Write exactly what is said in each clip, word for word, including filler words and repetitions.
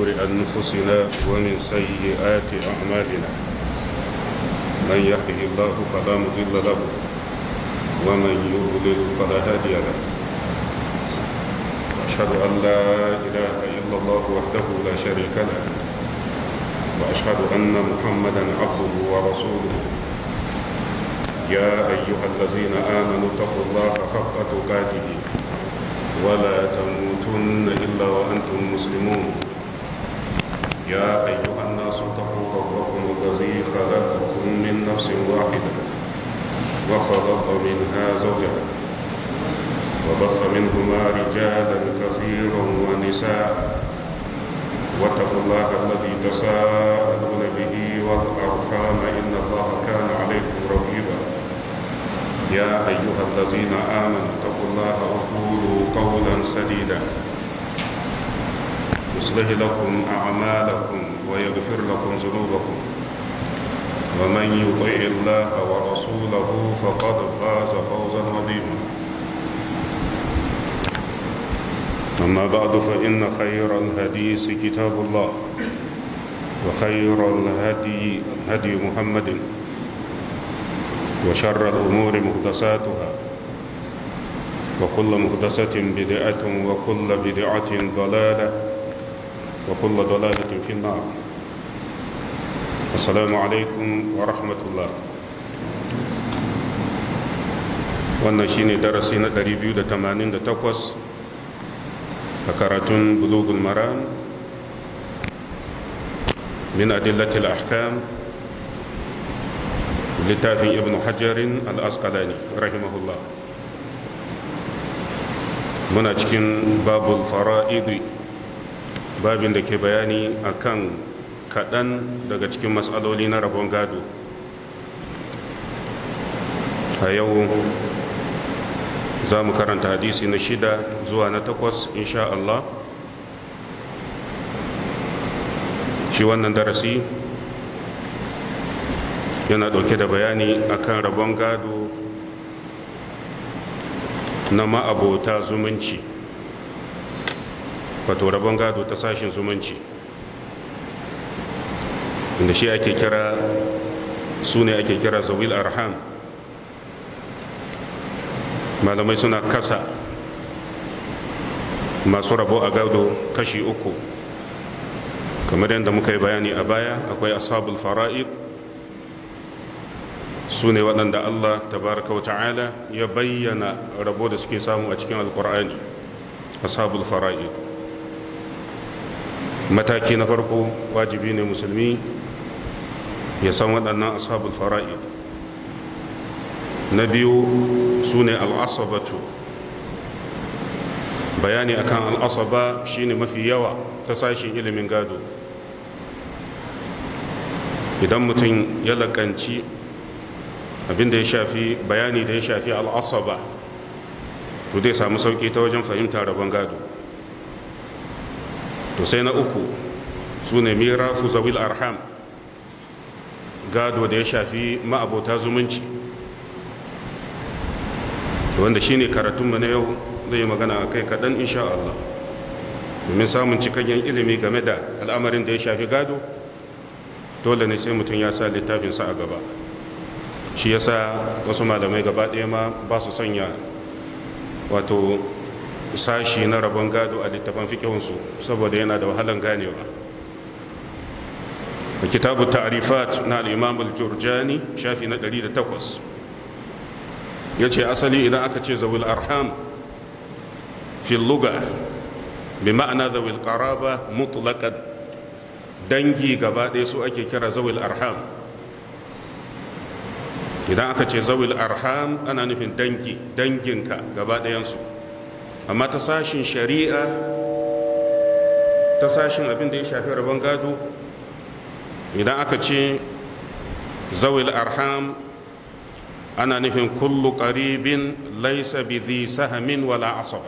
شرور أنفسنا ومن سيئات أعمالنا من يهده الله فلا مضل له ومن يضلل فلا هادي له أشهد أن لا إله إلا الله وحده لا شريك له وأشهد أن محمدا عبده ورسوله يا أيها الذين آمنوا اتقوا الله حق تقاته ولا تموتن إلا وأنتم مسلمون يا أيها الناس اتقوا ربكم الذي خلقكم من نفس واحدة وخلق منها زوجها وبث منهما رجالا كثيرا ونساء واتقوا الله الذي تساءلون به والأرحام إن الله كان عليكم رقيبا يا أيها الذين آمنوا اتقوا الله وقولوا قولا سديدا يصلح لكم أعمالكم ويغفر لكم ذنوبكم ومن يطع الله ورسوله فقد فاز فوزا عظيما أما بعد فإن خير الحديث كتاب الله وخير الهدي هدي محمد وشر الأمور محدثاتها وكل محدثة بدعة وكل بدعة ضلالة وكل ضلالة في النار. السلام عليكم ورحمة الله. wannan shine darasi na ɗari biyu da tamanin da takwas a karatun bulugul maram min adillatil ahkam littafin ibn hajarin al-asqalani rahimahullah. muna cikin babul fara'idi, babin da ke bayani akan kaɗan daga cikin matsaloli na rabon gado. A yau za mu karanta hadisi na shida zuwa na takwas insha Allah. Shi wannan darasi yana ɗauke da bayani akan rabon gado na ma'abota zumunci, wato rabon gado ta sashin zumunci, inda shi ake kira su ne ake kira zawil arham. malamai suna kasa masu rabo a gado kashi uku, kamar yadda muka yi bayani a baya. akwai ashabul fara'id, su ne waɗanda Allah tabaraka wa ta'ala ya bayyana rabo da suke samu a cikin alkur'ani. ashabul fara'id, mataki na farko, wajibi ne musulmi ya san waɗannan ashabul fara'id. na biyu su ne al'asabatu. bayani akan al'asaba shine mafi yawa ta sashin ilimin gado. idan mutum ya lakanci abinda ya shafi bayani da ya shafi al'asaba, to zai samu sauki ta wajen fahimta rabon gado. to sai na uku su ne mirafu zawil arham, gado da ya shafi ma'abota zumunci, wanda shine karatunmu na yau zai yi magana a kai kaɗan insha Allah. domin samun cikakken ilimi game da al'amarin da ya shafi gado, dole ne sai mutum ya sa littafinsa a gaba. shi yasa wasu malamai gaba ɗaya ma ba su sanya wato sashi na rabon gado a littafin fikihunsu, saboda yana da wahalan ganewa. a kitabu ta'rifat na al-imam al-jurjani shafi na ɗari da takwas ya ce asali idan aka ce zawil arham fil luga bi ma'ana zawil qaraba mutlaqan, dangi gaba ɗaya su ake kira zawil arham. idan aka ce zawil arham ana nufin dangi, danginka gaba ɗayansu. amma ta sashin shari'a, ta sashin abin da ya shafi rabon gado, idan aka ce zawil arham ana nufin kullu qaribin laysa bi dhi sahamin wala asaba.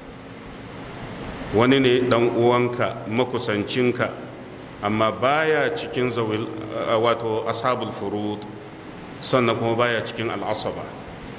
wani ne dan uwanka makusancinka amma baya cikin zawil wato ashabul furud, sannan kuma baya cikin al'asaba.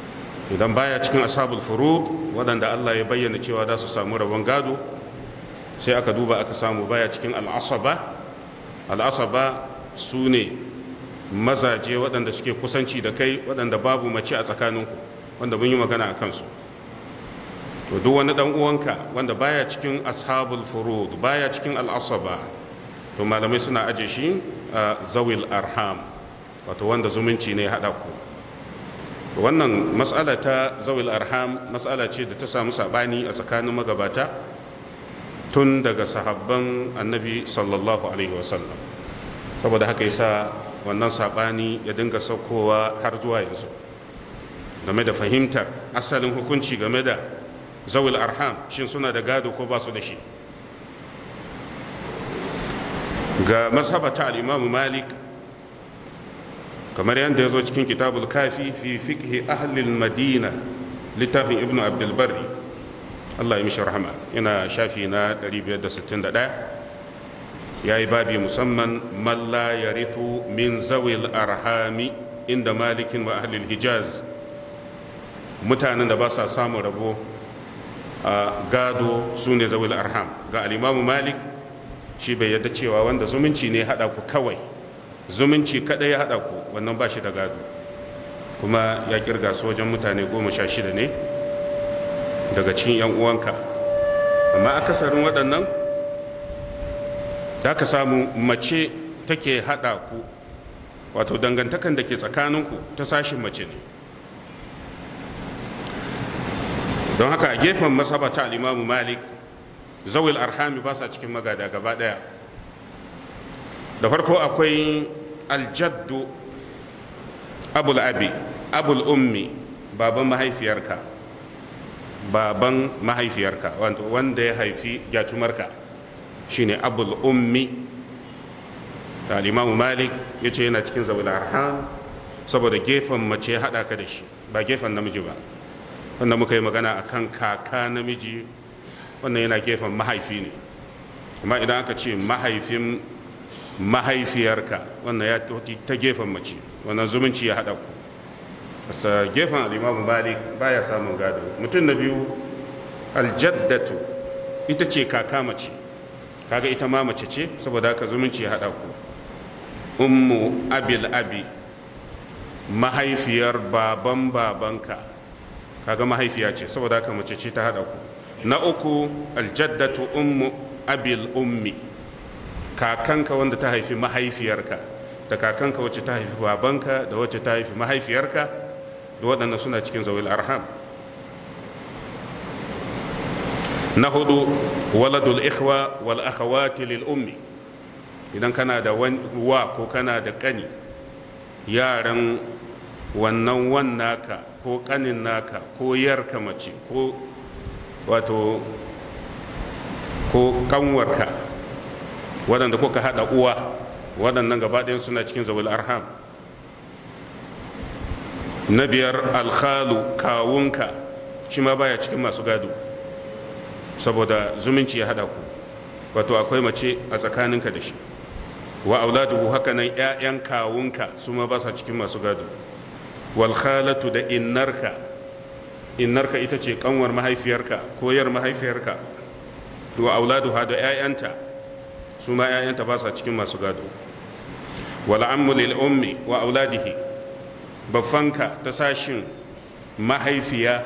idan baya cikin ashabul furud, waɗanda Allah ya bayyana cewa za su samu rabon gado, sai aka duba aka samu baya cikin al'asaba. Al'asaba su ne mazaje waɗanda suke kusanci da kai waɗanda babu mace a tsakaninku, wanda mun yi magana a kansu. To duk wani ɗan uwanka wanda baya cikin ashabul furud, baya cikin al'asaba, to malamai suna aje shi a zawil arham, wato wanda zumunci ne haɗa ku. Wannan matsala ta zawil arham matsala ce da ta samu saɓani a tsakanin magabata tun daga sahabban annabi sallallahu alaihi wasallam. Saboda haka yasa wannan saɓani ya dinga saukowa har zuwa yanzu game da fahimtar asalin hukunci game da zawil arham, shin suna da gado ko ba su da shi. Ga mazhabata al-Imam Malik, kamar yadda ya zo cikin kitabul kafi fi fiqhi ahlil madina, littafin ibnu abdul barri, Allah ya mishi rahama, yana shafi na ɗari biyar da sittin da ɗaya, ya yi babi musamman man la yarithu min zawil arhami inda malikin wa ahlil hijaz, mutanen da ba sa samun rabo a gado su ne zawil arham. Ga al-Imam Malik, shi bai yadda cewa wanda zumunci ne haɗa ku kawai, zumunci kaɗai ya haɗa ku, wannan ba shi da gado, kuma ya kirga su wajen mutane goma sha shida ne daga cikin 'yan uwanka. Amma akasarin waɗannan da ka samu mace take haɗa ku, wato dangantakan da ke tsakaninku ta sashin mace ne. Don haka a gefen masaba ta al-Imam Malik, zawil arhami ba sa cikin magada gaba ɗaya. Da farko akwai aljaddu abul abi abul ummi, baban mahaifiyarka, baban mahaifiyarka wanda ya haifi gyatumarka shine abul ummi. da al-Imam Malik ya ce yana cikin zawil arham saboda gefen mace ya haɗa ka da shi, ba gefen namiji ba. wanda muka yi magana akan kaka namiji, wannan yana gefen mahaifi ne. amma idan aka ce mahaifin mahaifiyarka, wannan ya ta gefen mace, wannan zumunci ya haɗa ku. sa gefen al-Imam Malik baya samun gado. Mutum na biyu aljaddatu, ita ce kaka mace, kaga ita ma mace ce, saboda haka zumunci ya haɗa ku. Ummu abil abi, mahaifiyar baban babanka, kaga mahaifiya ce, saboda haka mace ce ta haɗa ku. Na uku aljaddatu ummu abil ummi, kakanka wanda ta haifi mahaifiyarka da kakanka wacce ta haifi babanka da wacce ta haifi mahaifiyarka, da waɗannan suna cikin zawil arham. Na hudu waladul ikhwa wal akhawati lil ummi, idan kana da wa ko kana da kani, yaran wannan wan naka ko kanin naka ko yarka mace ko wato ko kanwarka, waɗanda kuka haɗa uwa, waɗannan gaba ɗayan suna cikin zawil arham. Na biyar alkhalu, kawunka, shi ma baya cikin masu gado saboda zumunci ya haɗa ku, wato akwai mace a tsakaninka da shi. Wa auladuhu, haka nan 'ya'yan kawunka su ma ba sa cikin masu gado. Wal khalatu, da innarka, innarka ita ce kanwar mahaifiyarka ko yar mahaifiyarka. Wa auladuha, da 'ya'yanta, su ma 'ya'yanta ba sa cikin masu gado. Wal ammu lil ummi wa auladihi, baffanka ta sashin mahaifiya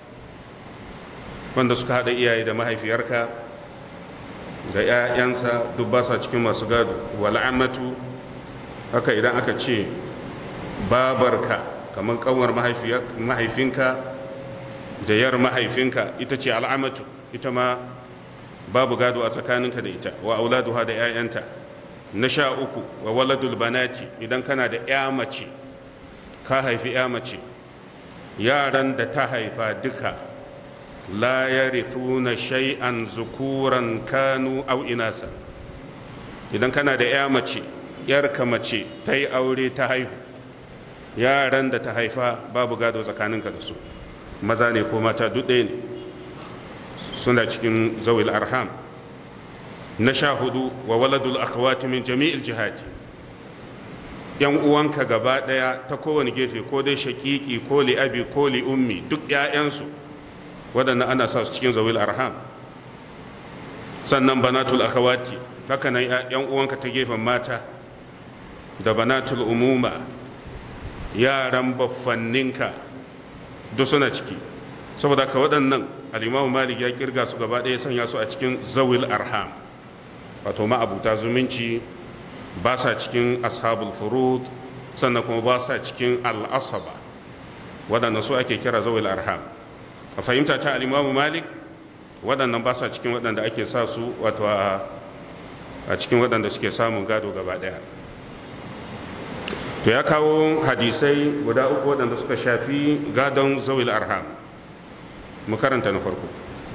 wanda suka haɗa iyaye da mahaifiyarka da 'ya'yansa duk ba sa cikin masu gado. Wal ammatu, haka idan aka ce babarka, kamar kanwar mahaifinka da yar mahaifinka, ita ce al'amatu, ita ma babu gado a tsakaninka da ita. Wa auladuha, da 'ya'yanta. Na sha uku wa waladul banati, idan kana da 'ya mace, ka haifi 'ya mace, yaran da ta haifa duka la yarithuna shay'an zukuran kanu aw inasan. idan kana da 'ya mace, 'yarka mace ta yi aure ta haihu, yaran da ta haifa babu gado tsakaninka da su, maza ne ko mata duk ɗaya ne, suna cikin zawil arham. Na sha hudu wa waladul akhawati min jami'il jihati, yan uwanka gaba ɗaya ta kowane gefe, ko dai shaƙiƙi ko li'abi ko li'ummi, duk 'ya'yansu waɗannan ana sa su cikin zawil arham. sannan banatul akhawati haka nan yan uwanka ta gefen mata da banatul umuma yaran baffanninka duk suna ciki. saboda ka waɗannan al-Imam Malik ya kirga su gaba ɗaya sanya su a cikin zawil arham, wato ma'abuta zumunci, ba sa cikin ashabul furud, sannan kuma ba sa cikin al-asaba, waɗannan su ake kira zawil arham. a fahimta ta al-Imam Malik waɗannan ba sa cikin waɗanda ake sa su wato a cikin waɗanda suke samun gado gaba ɗaya. to ya kawo hadisai guda uku waɗanda suka shafi gadon zawil arham. mu karanta na farko.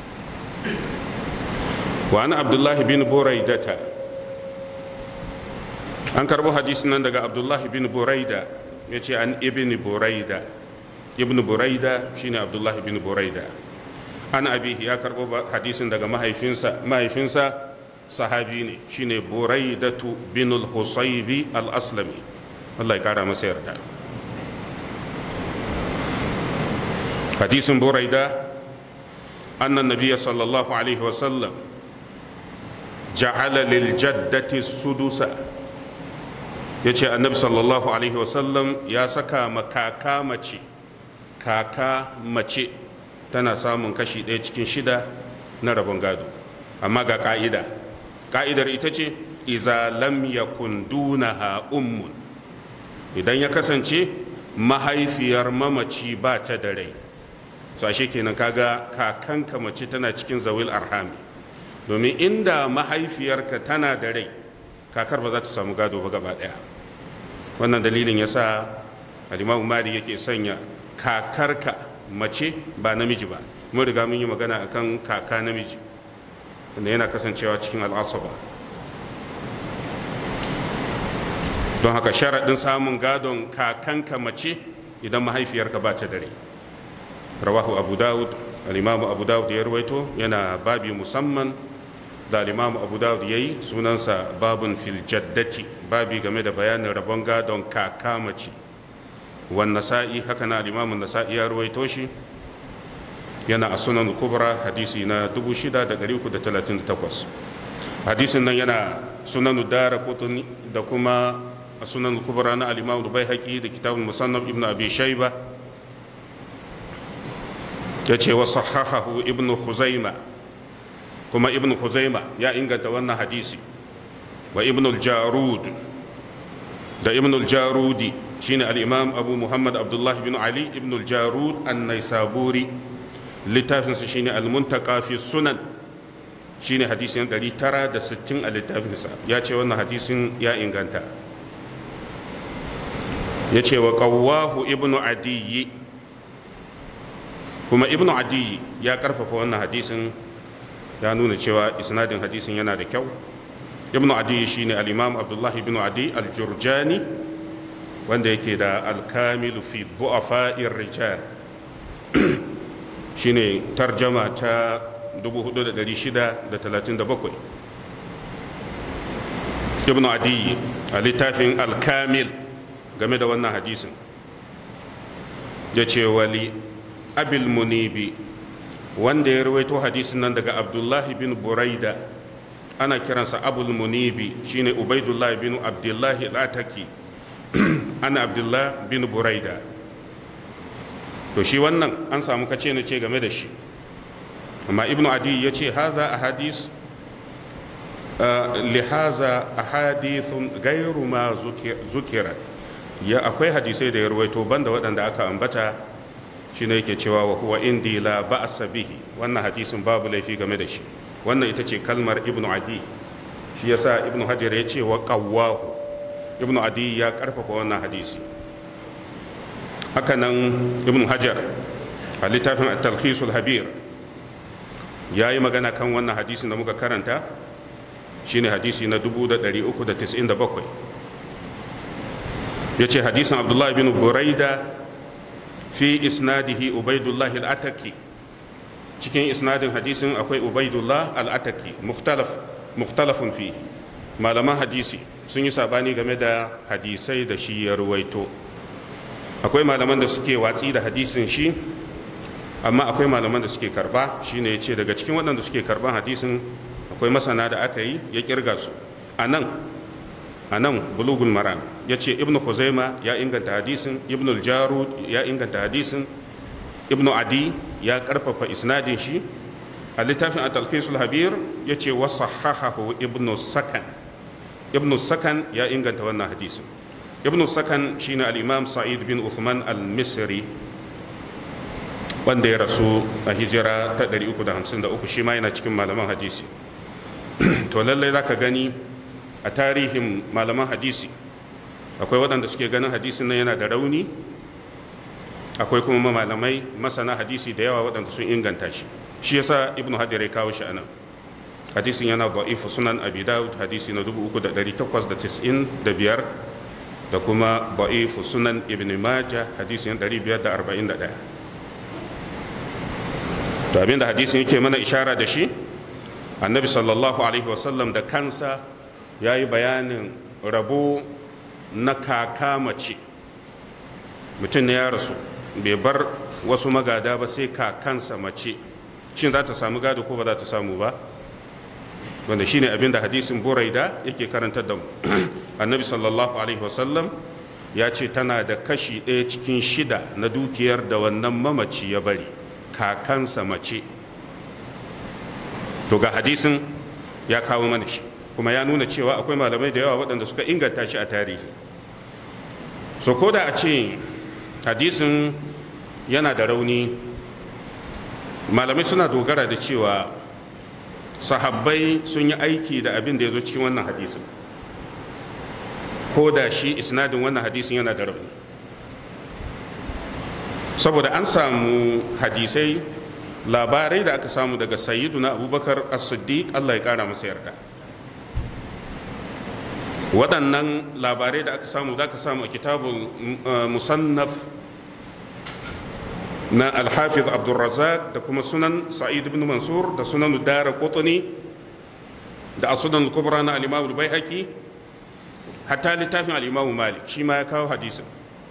wa an abdullahi bin buraidata, an karbo hadisin nan daga abdullahi bin buraida, ya ce an ibn buraida. ibn buraida shine abdullahi bin buraida. an abihi ya karbo hadisin daga mahaifinsa mahaifinsa sahabi ne, shine buraidatu bin al-husaybi al-aslami, Allah ya kara masa yarda. hadisin buraida annan nabiyya sallallahu alaihi wasallam ja'ala lil jaddati sudusa, yace annabi sallallahu alaihi wasallam ya saka ma kaka mace kaka mace tana samun kashi ɗaya cikin shida na rabon gado, amma ga ka'ida ka'idar ita ce iza lam yakun dunaha ummun, idan ya kasance mahaifiyar mamaci ba ta da rai. so ashe kenan kaga kakanka mace tana cikin zawil arhami, domin inda mahaifiyarka tana da rai kakar ba za ta samu gado ba gaba daya. wannan dalilin yasa al-Imam Malik yake sanya kakarka mace ba namiji ba. mun riga mun yi magana akan kaka namiji wanda yana kasancewa cikin al'asaba. don haka sharaɗin samun gadon kakanka mace idan mahaifiyarka ba ta da rai. rawahu abu dawud, al-imamu abu dawud ya ruwaito, yana babi musamman da al-imamu abu dawud ya yi, sunansa babun fil jaddati, babi game da bayanin rabon gadon kaka mace. wan nasa'i haka na al-imamu nasa'i ya ruwaito shi, yana a sunan kubra hadisi na dubu shida da ɗari uku da talatin da takwas. hadisin nan yana sunan daraqutni da kuma a sunan kubra na al-imamu baihaqi da kitabul musannaf ibnu abi shayba. ya ce wa sahahahu ibnu khuzaima, kuma ibnu khuzaima ya inganta wannan hadisi, wa ibnu al-jarud da ibnu al-jarudi shine al-imam abu muhammad abdullah bin ali ibnu al-jarud an-naisaburi, littafinsa shine al-muntaka fi sunan, shine hadisin ɗari tara da sittin a littafinsa. ya ce wannan hadisin ya inganta. ya ce wa qawwahu ibnu adiyyi, kuma ibnu adi ya karfafa wannan hadisin, ya nuna cewa isnadin hadisin yana da kyau. ibnu adi shine al-imam abdullah ibn adi al-jurjani, wanda yake da al-kamil fi du'afa'ir rijal, shine tarjama ta dubu hudu da ɗari shida da talatin da bakwai. ibnu adi a littafin al-kamil game da wannan hadisin ya ce wali abil munibi, wanda ya rawaito hadisin nan daga abdullahi bin buraida, ana kiransa abul munibi, shine ubaidullahi bin abdullahi al-ataki ana abdullah bin buraida. to shi wannan an samu kace na ce game da shi, amma ibnu adi ya ce haza ahadis li haza ahadithun gairu ma zukirat, ya akwai hadisai da ya rawaito banda waɗanda aka ambata. shine yake cewa wa huwa indi la ba'sa bihi, wannan hadisin babu laifi game da shi. wannan ita ce kalmar ibnu adi, shi yasa ibnu hajar ya ce wa qawwahu, ibnu adi ya karfafa wannan hadisi. haka nan ibnu hajar a littafin at-talkhisul habir ya yi magana kan wannan hadisin da muka karanta, shine hadisi na dubu da ɗari uku da tis'in da bakwai. ya ce hadisin abdullahi bin buraida fi isnadihi ubaidullah al-ataki, cikin isnadin hadisin akwai ubaidullah al-ataki, mukhtalaf mukhtalafun fi, malaman hadisi sun yi sabani game da hadisai da shi ya ruwaito. akwai malaman da suke watsi da hadisin shi, amma akwai malaman da suke karba. shine yace daga cikin waɗanda suke karban hadisin akwai masana da aka yi ya kirga su a nan a nan bulugul maram ya ce ibn khuzaima ya inganta hadisin ibn al-jarud ya inganta hadisin ibn adi ya karfafa isnadin shi a littafin at-talqisul habir ya ce wa sahahahu ibn sakan ibn sakan ya inganta wannan hadisin ibn sakan shine al-imam sa'id bin uthman al-misri wanda ya rasu a hijira ta ɗari uku da hamsin da uku, shi ma yana cikin malaman hadisi. To lallai za ka gani a tarihin malaman hadisi akwai waɗanda suke ganin hadisin nan yana da rauni, akwai kuma malamai masana hadisi da yawa waɗanda sun inganta shi. Shi yasa ibnu hajar ya kawo shi anan. Hadisin yana da'if sunan abi dawud hadisi na dubu uku da ɗari takwas da tis'in da biyar da kuma da'if sunan ibn majah hadisi na ɗari biyar da arba'in da ɗaya. To abinda hadisin yake mana ishara da shi, annabi sallallahu alaihi wasallam da kansa ya yi bayanin rabo na kaka mace. Mutum ne ya rasu bai bar wasu magada ba sai kakansa mace, shin za ta samu gado ko ba za ta samu ba? Wanda shine abinda hadisin buraida yake karantar da mu. Annabi sallallahu alaihi wasallam ya ce tana da kashi ɗaya cikin shida na dukiyar da wannan mamaci ya bari, kakansa mace. To ga hadisin ya kawo mana shi, kuma ya nuna cewa akwai malamai da yawa waɗanda suka inganta shi a tarihi. So ko da a ce hadisin yana da rauni, malamai suna dogara da cewa sahabbai sun yi aiki da abin da ya zo cikin wannan hadisin, ko da shi isnadin wannan hadisin yana da rauni, saboda an samu hadisai labarai da aka samu daga sayyiduna abubakar as-siddiq Allah ya kara masa yarda. Waɗannan labarai da aka samu da aka samu a kitabul musannaf na al-hafiz abdurrazzaq da kuma sunan sa'id ibn mansur da sunan daraqutni da as-sunan al-kubra na al-imam al-baihaqi, hatta littafin al-imam malik shi ma ya kawo hadisin.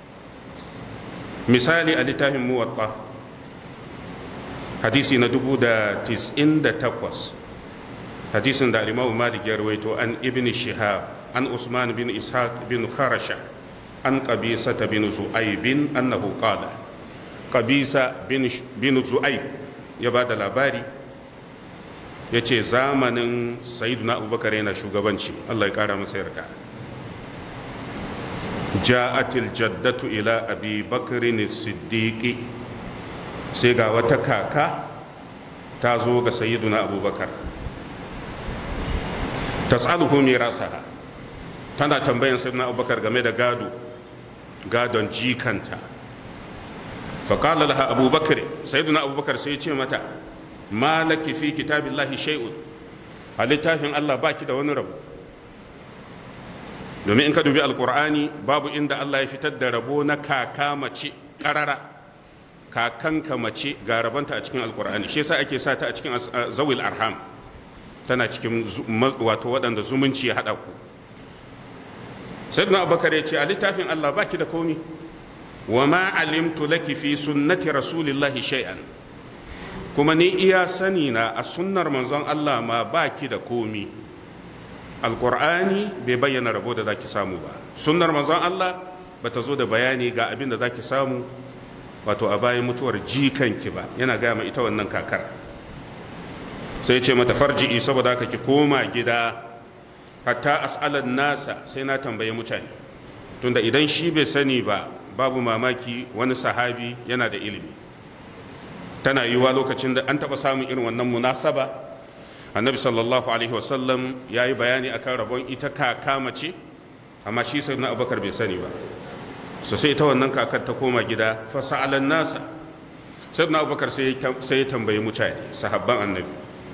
Misali a littafin muwatta hadisi na dubu da tis'in da takwas, hadisin da al-imam malik ya rawaito an ibn shihab an usman bin ishaq bin kharasha an qabisa bin zu'aib annahu qala, qabisa bin bin zu'aib ya bada labari yace zamanin sayyidina abubakar yana shugabanci, Allah ya kara masa yarda, ja'atil jaddatu ila abi bakrin siddiqi, sai ga wata kaka ta zo ga sayyiduna abubakar, tas'aluhu mirasaha, tana tambayan sayyiduna abubakar game da gado gadon jikanta. faqala laha abubakar, sayyiduna abubakar sai ya ce mata, malaki fi kitabillahi shay'un, a littafin Allah baki da wani rabo. Domin in ka dubi alkur'ani babu inda Allah ya fitar da rabo na kaka mace karara, kakanka mace ga rabanta a cikin alkur'ani, shi yasa ake sa ta a cikin zawil arham, tana cikin wato waɗanda zumunci ya haɗa ku. sayyidina abubakar ya ce a littafin Allah baki da komi, wa ma alimtu laki fi sunnati rasulillahi shay'an, kuma ni iya sani na a sunnar manzon Allah ma baki da komi. Alƙur'ani bai bayyana rabo da zaki samu ba, sunnar manzon Allah bata zo da bayani ga abin da zaki samu wato a bayan mutuwar jikanki ba, yana gaya ma ita wannan kakar. Sai ce mata farji'i, saboda haka ki koma gida hatta as'alan nasa, sai na tambaye mutane, tunda idan shi bai sani ba babu mamaki wani sahabi yana da ilimi. Tana yiwuwa lokacin da an taɓa samun irin wannan munasaba, annabi sallallahu alaihi wasallam ya yi bayani akan rabon ita kaka mace, amma shi sai na abubakar bai sani ba. So sai ita wannan kakar ta koma gida, fasa'alan nasa, sai na abubakar sai ya tambayi mutane, sahabban annabi,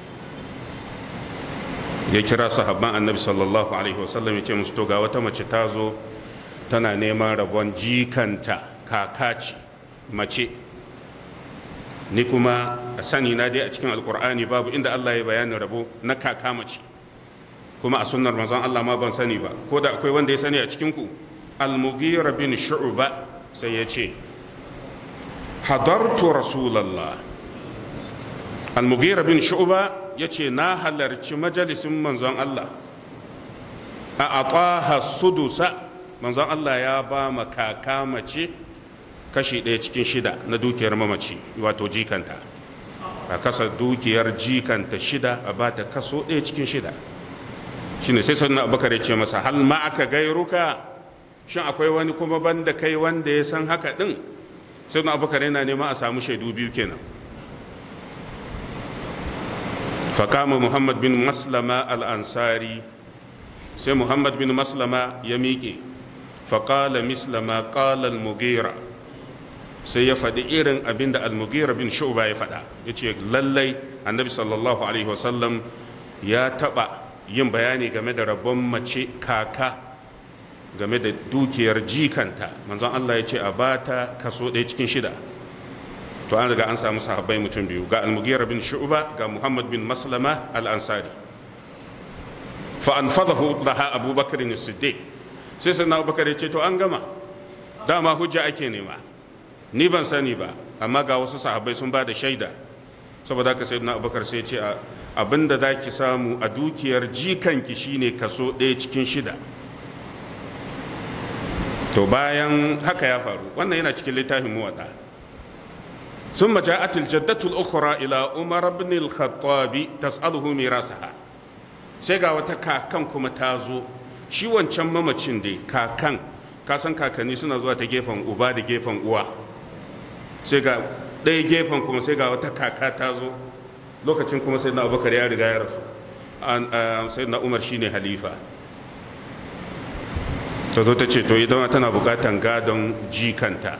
ya kira sahabban annabi sallallahu alaihi wasallam ya ce musu, to ga wata mace ta zo tana neman rabon jikanta, kaka ce mace, ni kuma a sani na dai a cikin alkur'ani babu inda Allah ya bayanin rabo na kaka mace, kuma a sunnar manzon Allah ma ban sani ba, ko da akwai wanda ya sani a cikin ku. Al-Mughira bin Shu'ba sai ya ce, hadartu Rasulallah. Al-Mughira bin Shu'ba ya ce na halarci majalisin manzon Allah a ataha sudusa, manzon Allah ya ba ma kaka mace kashi ɗaya cikin shida na dukiyar mamaci, wato jikanta a kasa dukiyar jikanta shida a ba ta kaso ɗaya cikin shida. shine sai sannan abubakar ya ce masa hal ma aka gairuka, shin akwai wani kuma banda kai wanda ya san haka din? sai sannan abubakar yana neman a samu shaidu biyu kenan. fakama muhammad bin maslama al-ansari, sai muhammad bin maslama ya miƙe, faƙala mislama ƙala al-mugira, sai ya faɗi irin abin da al-mugira bin shu'ba ya faɗa. ya ce lallai annabi sallallahu alaihi wasallam ya taɓa yin bayani game da rabon mace kaka game da dukiyar jikanta. manzon Allah ya ce a bata kaso ɗaya cikin shida. to an riga an samu sahabbai mutum biyu, ga al-mugira bin shu'ba ga muhammad bin maslama al-ansari. fa anfadahu laha abubakar as-siddiq, sai sannan abubakar ya ce to an gama, dama hujja ake nema, ni ban sani ba amma ga wasu sahabbai sun ba da shaida, saboda haka sayyidina abubakar sai ya ce abinda za ki samu a dukiyar jikanki shine kaso ɗaya cikin shida. to bayan haka ya faru, wannan yana cikin littafin muwaɗa. sun maja'atul jaddatul ukhra ila umar ibn al-khattabi tas'aluhu mirasaha, sai ga wata kakan kuma ta zo, shi wancan mamacin dai kakan, kasan kakanni suna zuwa ta gefen uba da gefen uwa, sai ga ɗaya gefen kuma sai ga wata kaka ta zo, lokacin kuma sai na abubakar ya riga ya rasu, sai na umar shine halifa. ta zo ta ce to idan tana bukatan gadon jikanta.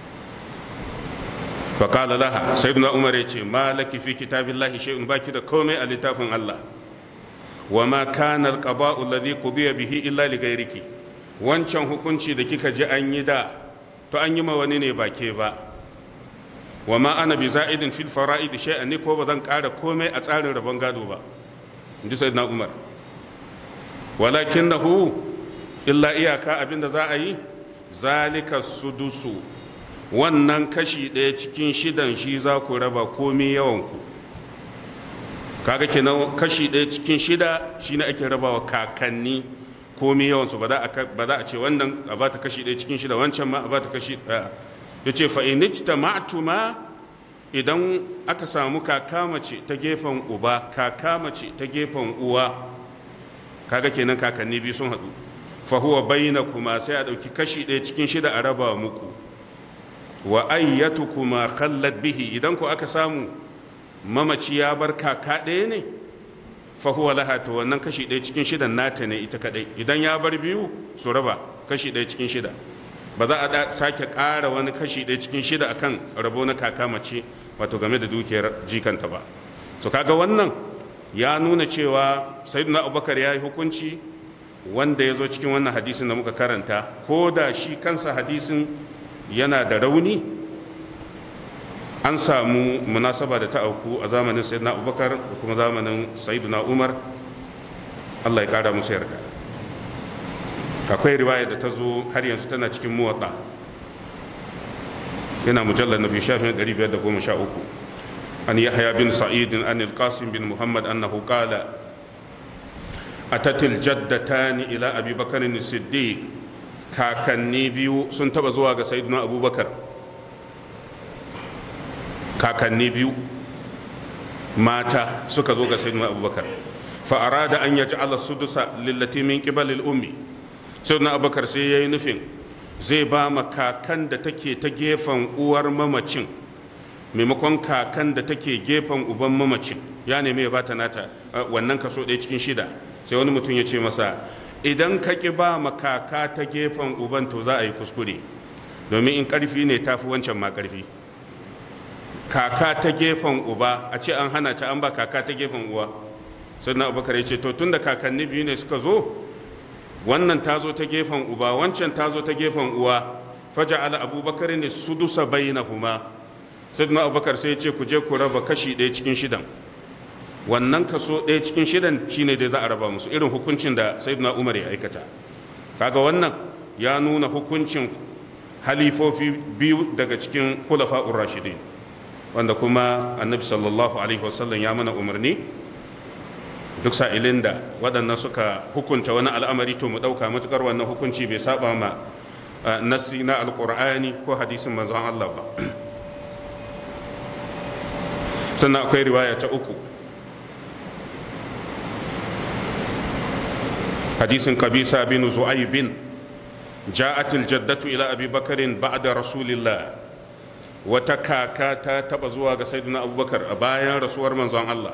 faƙala laha, sai na umar ya ce malaki fi kitabillahi shay'un, baki da komai a littafin Allah. wa ma kana alqada'u alladhi qudiya bihi illa li ghayriki, wancan hukunci da kika ji an yi da to an yi ma wani ne ba ke ba. wa ma ana bi za'idin fil fara'id shay'an, ni ko ba zan ƙara komai a tsarin rabon gado ba, inji sayyidina umar. walakinahu, illa iyaka abinda za a yi, zalika sudusu, wannan kashi ɗaya cikin shidan shi za ku raba komai yawan ku. kaga kenan kashi ɗaya cikin shida shine ake rabawa kakanni komai yawan su, ba za a ce wannan a bata kashi ɗaya cikin shida, wancan ma a bata kashi ɗaya. ya ce fa'inita ma'atuma, idan aka samu kaka mace ta gefen uba, kaka mace ta gefen uwa, kaga kenan kakanni biyu sun haɗu, fahuwa bayyana kuma sai a ɗauki kashi ɗaya cikin shida a raba muku. wa ayyatu kuma khallat bihi, idan ku aka samu mamaci ya bar kaka ɗaya ne, fahuwa laha, to wannan kashi ɗaya cikin shida nata ne ita kaɗai. idan ya bar biyu su raba kashi ɗaya cikin shida, ba za a sake ƙara wani kashi ɗaya cikin shida akan rabo na kaka mace, wato game da dukiyar jikanta ba. so kaga wannan ya nuna cewa sayyidina abubakar ya yi hukunci wanda ya zo cikin wannan hadisin da muka karanta, ko da shi kansa hadisin yana da rauni, an samu munasaba da ta auku a zamanin sayyidina abubakar da kuma zamanin sayyidina umar, Allah ya kara musu yarda. akwai riwaya da ta zo har yanzu tana cikin muwatta, yana mujallar na biyu shafin ɗari biyar da goma sha uku, an yahya bin sa'idin an al-qasim bin muhammad annahu qala atatil jaddatani ila abi bakar as-siddiq, kakanni biyu sun taba zuwa ga sayyidina abubakar, kakanni biyu mata suka zo ga sayyidina abubakar. fa arada an yaj'ala sudusa lillati min qibal al-ummi, sayyidina abubakar sai yayi nufin zai ba ma kakan da take ta gefen uwar mamacin maimakon kakan da take gefen uban mamacin, ya nemi ya bata nata wannan kaso ɗaya cikin shida. sai wani mutum ya ce masa, idan ka ki ba ma kaka ta gefen uban to za a yi kuskure, domin in ƙarfi ne tafi wancan ma ƙarfi. kaka ta gefen uba a ce an hana ta, an ba kaka ta gefen uwa. sannan abubakar ya ce to tun da kakanni biyu ne suka zo, wannan ta zo ta gefen uba, wancan ta zo ta gefen uwa, faja ala abubakar ne sudusa bainahuma, sayyidina abubakar sai ya ce ku je ku raba kashi ɗaya cikin shidan, wannan kaso ɗaya cikin shidan shine dai za a raba musu, irin hukuncin da sayyidina umar ya aikata. kaga wannan ya nuna hukuncin halifofi biyu daga cikin khulafa'ur rashidin, wanda kuma annabi sallallahu alaihi wasallam ya mana umarni duk sa'ilin da waɗannan suka hukunta wani al'amari to mu ɗauka matuƙar wannan hukunci bai saba ma nassi na alƙur'ani ko hadisin manzon Allah ba. sannan akwai riwaya ta uku, hadisin qabisa bin zu'aybin ja'at aljaddatu ila abi bakarin ba'da rasulillah. wata kaka ta taba zuwa ga sayyidina abubakar a bayan rasuwar manzon Allah,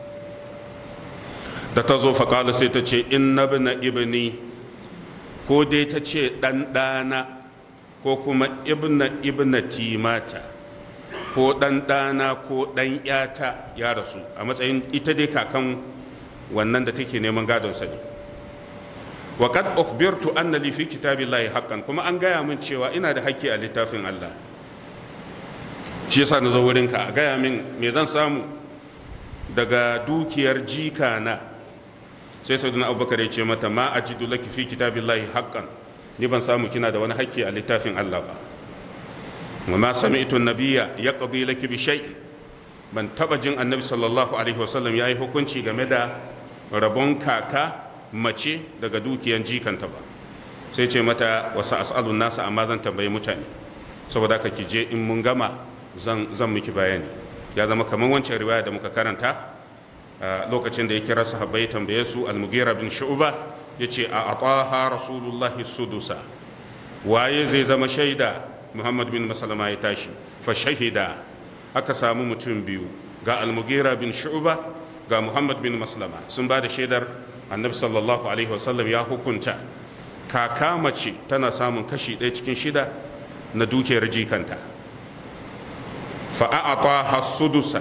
da ta zo faƙala sai ta ce inna ibna ibni, ko dai ta ce ɗan ɗana ko kuma ibna ibnati mata, ko ɗan ɗana ko ɗan ƴata ya rasu, a matsayin ita dai kakan wannan da take neman gadon sa ne. wa qad ukhbirtu anna li fi kitabillahi haqqan, kuma an gaya min cewa ina da haƙƙi a littafin Allah, shi yasa na zo wurin ka a gaya min me zan samu daga dukiyar jika na. sai sayyidina abubakar ya ce mata ma ajidu laki fi kitabillahi haqqan, ni ban samu kina da wani haƙƙi a littafin Allah ba. wa ma sami'tu an-nabiyya yaqdi laki bi shay'in, ban taba jin annabi sallallahu alaihi wasallam yayi hukunci game da rabon kaka mace daga dukiyan jikanta ba. sai ce mata wasu as'alun nasa, amma zan tambayi mutane, saboda ka ki je in mun gama zan zan miki bayani. ya zama kamar wancan riwaya da muka karanta lokacin da ya kira sahabbai tambaye su, al-mughira bin shu'ba yace a ataha rasulullahi sudusa, waye zai zama shaida? muhammad bin maslama ya tashi, fa shahida, aka samu mutum biyu, ga al-mughira bin shu'ba ga muhammad bin maslama, sun ba da shaidar annabi sallallahu alaihi wasallam ya hukunta kaka mace tana samun kashi ɗaya cikin shida na dukiyar jikanta. fa a'ataha sudusa,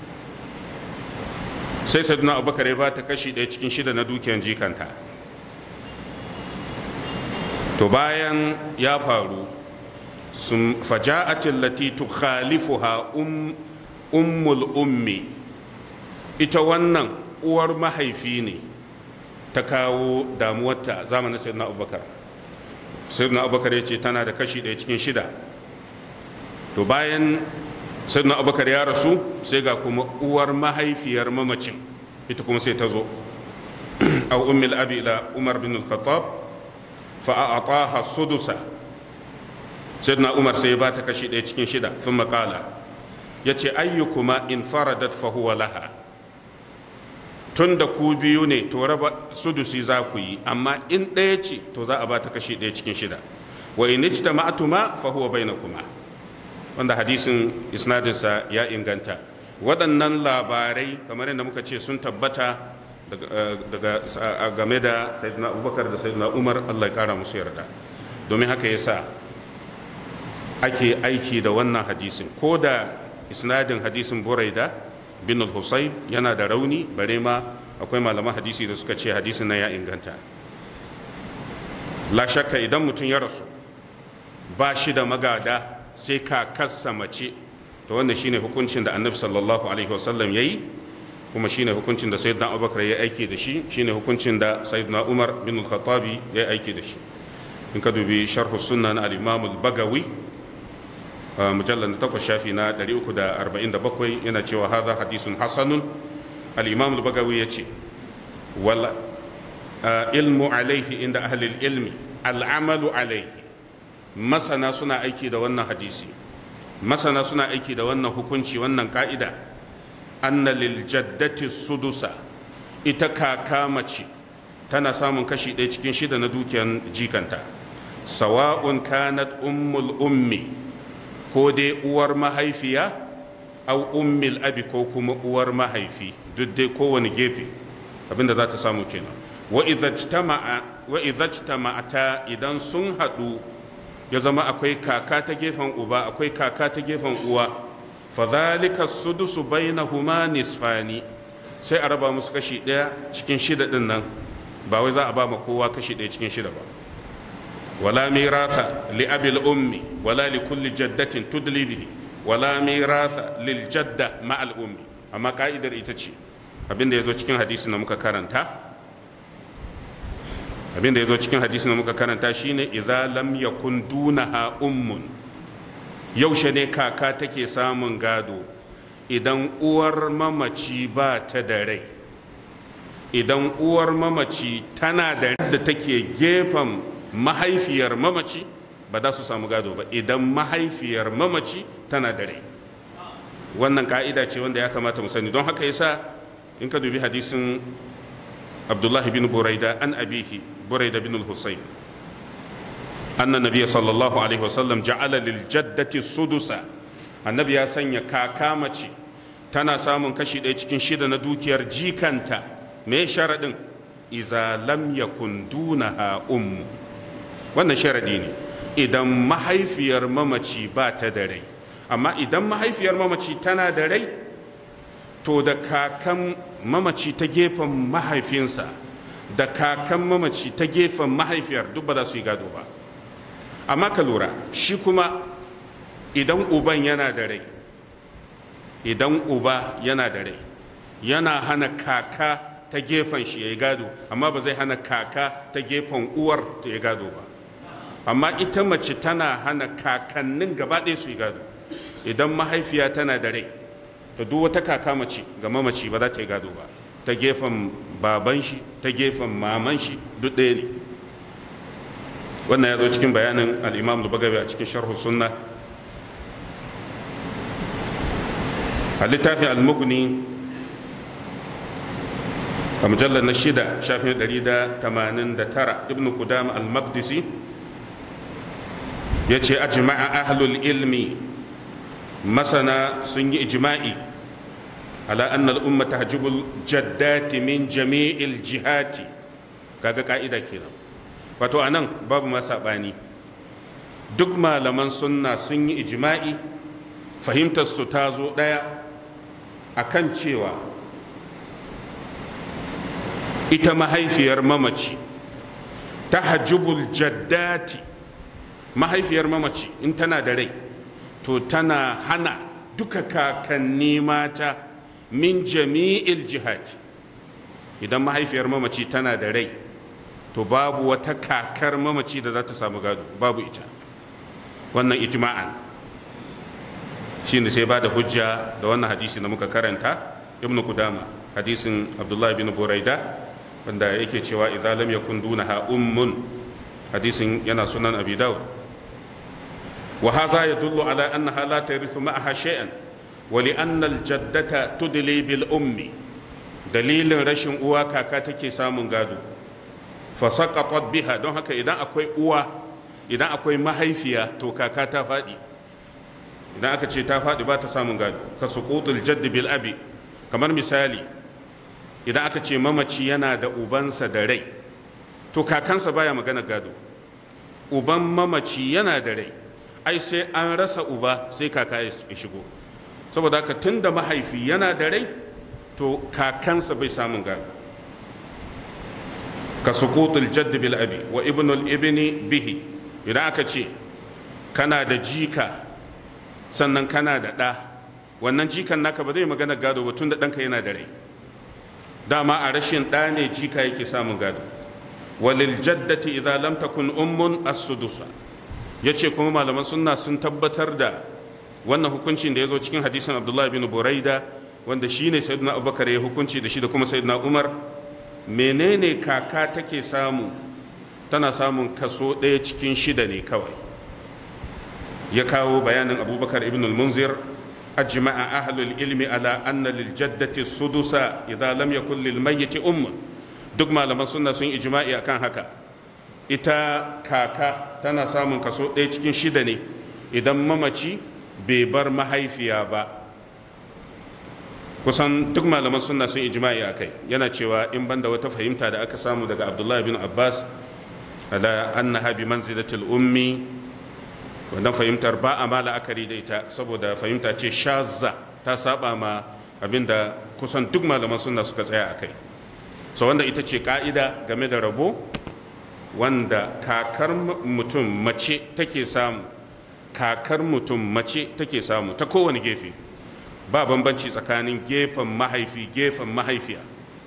sai sayyidina abubakar ya ba ta kashi ɗaya cikin shida na dukiyar jikanta. to bayan ya faru, sun faja'atil lati tukhalifuha um ummul ummi, ita wannan uwar mahaifi ne ta kawo damuwarta zamanin sayyidina abubakar. sayyidina abubakar ya ce tana da kashi ɗaya cikin shida. to bayan sayyidina abubakar ya rasu, sai ga kuma uwar mahaifiyar mamacin ita kuma sai ta zo, au ummil abi ila umar bin al-khattab fa a'ataha sudusa, sayyidina umar sai ya ba ta kashi ɗaya cikin shida. thumma qala, yace ayyukuma in faradat fa huwa laha, tun da ku biyu ne to raba sudusi za ku yi, amma in ɗaya ce to za a ba ta kashi ɗaya cikin shida. wa in ijtama'tuma fa huwa bainakuma, wanda hadisin isnadinsa ya inganta. waɗannan labarai kamar yadda muka ce sun tabbata daga game da sayyidina abubakar da sayyidina umar, Allah ya kara musu yarda. domin haka yasa ake aiki da wannan hadisin, ko da isnadin hadisin buraida bin al-husayb yana da rauni, bare ma akwai malaman hadisi da suka ce hadisin nan ya inganta. la shakka idan mutum ya rasu ba shi da magada sai kakarsa mace, to wannan shine hukuncin da annabi sallallahu alaihi wasallam yayi, kuma shine hukuncin da sayyidina abubakar ya aiki da shi, shine hukuncin da sayyidina umar bin al-khattabi ya aiki da shi. in ka dubi sharh sunna na al-imam al-bagawi mujallal na takwas shafi na ɗari uku da arba'in da bakwai, yana cewa hadha hadisun hasanun. al-imam al-bagawi yace wal ilmu alaihi inda ahli al-ilmi al-amalu alaihi, masana suna aiki da wannan hadisi, masana suna aiki da wannan hukunci, wannan ka'ida. anna lil jaddati sudusa, ita kaka mace tana samun kashi ɗaya cikin shida na dukiyar jikanta. sawa'un kanat ummul ummi, ko dai uwar mahaifiya, au ummil abi, ko kuma uwar mahaifi, duk dai kowane gefe abinda za ta samu kenan. wa idza ijtama'ata, idan sun haɗu ya zama akwai kaka ta gefen uba akwai kaka ta gefen uwa, fa dhalika sudusu bainahuma nisfani, sai a raba musu kashi ɗaya cikin shida din nan, ba wai za a ba ma kowa kashi ɗaya cikin shida ba. wala miratha li abil ummi wala li kulli jaddatin tudli bihi wala miratha lil jadda ma al ummi, amma ka'idar ita ce abinda yazo cikin hadisin da muka karanta abinda yazo cikin hadisin da muka karanta shine idza lam yakun dunaha ummun, yaushe ne kaka take samun gado? idan uwar mamaci ba ta da rai. idan uwar mamaci tana da da take gefen mahaifiyar mamaci ba za su samu gado ba idan mahaifiyar mamaci tana da rai. Wannan ka'ida ce wanda ya kamata mu sani. Don haka yasa in ka dubi hadisin Abdullah bin Buraida an abihi Buraida bin al-Husayn anna nabiyya sallallahu alaihi wasallam ja'ala lil jaddati sudusa. Annabi ya sanya kaka mace tana samun kashi ɗaya cikin shida na dukiyar jikanta. Me sharadin? Iza lam yakun dunaha ummu. Wannan sharadi ne idan mahaifiyar mamaci ba ta da rai. Amma idan mahaifiyar mamaci tana da rai, to da kakan mamaci ta gefen mahaifinsa da kakan mamaci ta gefen mahaifiyar duk ba za su yi gado ba. Amma ka lura, shi kuma idan uban yana da rai, idan uba yana da rai, yana hana kaka ta gefen shi ya yi gado, amma ba zai hana kaka ta gefen uwar ta yi gado ba. Amma ita mace tana hana kakannin gaba ɗaya su yi gado. Idan mahaifiya tana da rai, to duk wata kaka mace ga mamaci ba za ta yi gado ba, ta gefen baban shi ta gefen maman shi duk ɗaya ne. Wannan ya zo cikin bayanin al-Imam al-Bagawi a cikin sharh sunna. A littafin al-Mughni a mujallar na shida shafin ɗari da tamanin da tara Ibn Qudam al-Maqdisi ya ce ajma'a ahlul ilmi, masana sun yi ijma'i ala anna al-umma tahjubul jaddati min jami'il jihati. Kaga ka'ida kenan, wato anan babu ma sabani, duk malaman sunna sun yi ijma'i, fahimtar su ta zo daya akan cewa ita mahaifiyar mamaci tahjubul jaddati, mahaifiyar mamaci in tana da rai to tana hana duka kakanni mata min jami'il jihati. Idan mahaifiyar mamaci tana da rai to babu wata kakar mamaci da za ta samu gado, babu ita. Wannan ijma'an shine sai ba da hujja da wannan hadisi da muka karanta Ibn Qudama, hadisin Abdullah bin Buraida wanda yake cewa idza lam yakun dunaha ummun. Hadisin yana sunan Abi Dawud. wa hadha yadullu ala annaha la tarithu ma'aha shay'an wa li anna al-jaddata tudli bil ummi. Dalilin rashin uwa kaka take samun gado, fa saqatat biha. Don haka idan akwai uwa, idan akwai mahaifiya, to kaka ta faɗi. Idan aka ce ta faɗi ba ta samun gado, ka suqutul jadd bil abi. Kamar misali, idan aka ce mamaci yana da ubansa da rai, to kakansa baya magana gado. Uban mamaci yana da rai, ai sai an rasa uba sai kaka ya shigo. Saboda haka tun da mahaifi yana da rai, to kakansa bai samun gado. Ka suqutul jadd bil abi wa ibnul ibni bihi. Idan aka ce kana da jika sannan kana da ɗa, wannan jikan naka ba zai magana gado ba tun da ɗanka yana da rai. Dama a rashin ɗa ne jika yake samun gado. Walil jaddati idza lam takun ummun as-sudusa. Yace kuma malaman sunna sun tabbatar da wannan hukuncin da ya zo cikin hadisin Abdullah bin Buraida, wanda shine sayyidina Abubakar ya hukunci da shi da kuma sayyidina Umar. Menene kaka take samu? Tana samun kaso ɗaya cikin shida ne kawai. Ya kawo bayanin Abubakar ibn al-Munzir, ajma'a ahlul ilmi ala anna lil jaddati sudusa idza lam yakul lil mayyit ummun. Duk malaman sunna sun ijma'i akan haka. Ita kaka tana samun kaso ɗaya cikin shida ne idan mamaci bai bar mahaifiya ba. Kusan duk malaman sunna sun ijma'i akai. Yana cewa in banda wata fahimta da aka samu daga Abdullah bin Abbas ala annaha bi manzilatil ummi, wannan fahimtar ba a ma la'akari da ita saboda fahimta ce shazza, ta saba ma abinda kusan duk malaman sunna suka tsaya a kai. So wanda ita ce ka'ida game da rabo wanda kakar mutum mace take samu, kakar mutum mace take samu ta kowane gefe, ba bambanci tsakanin gefen mahaifi gefen mahaifiya.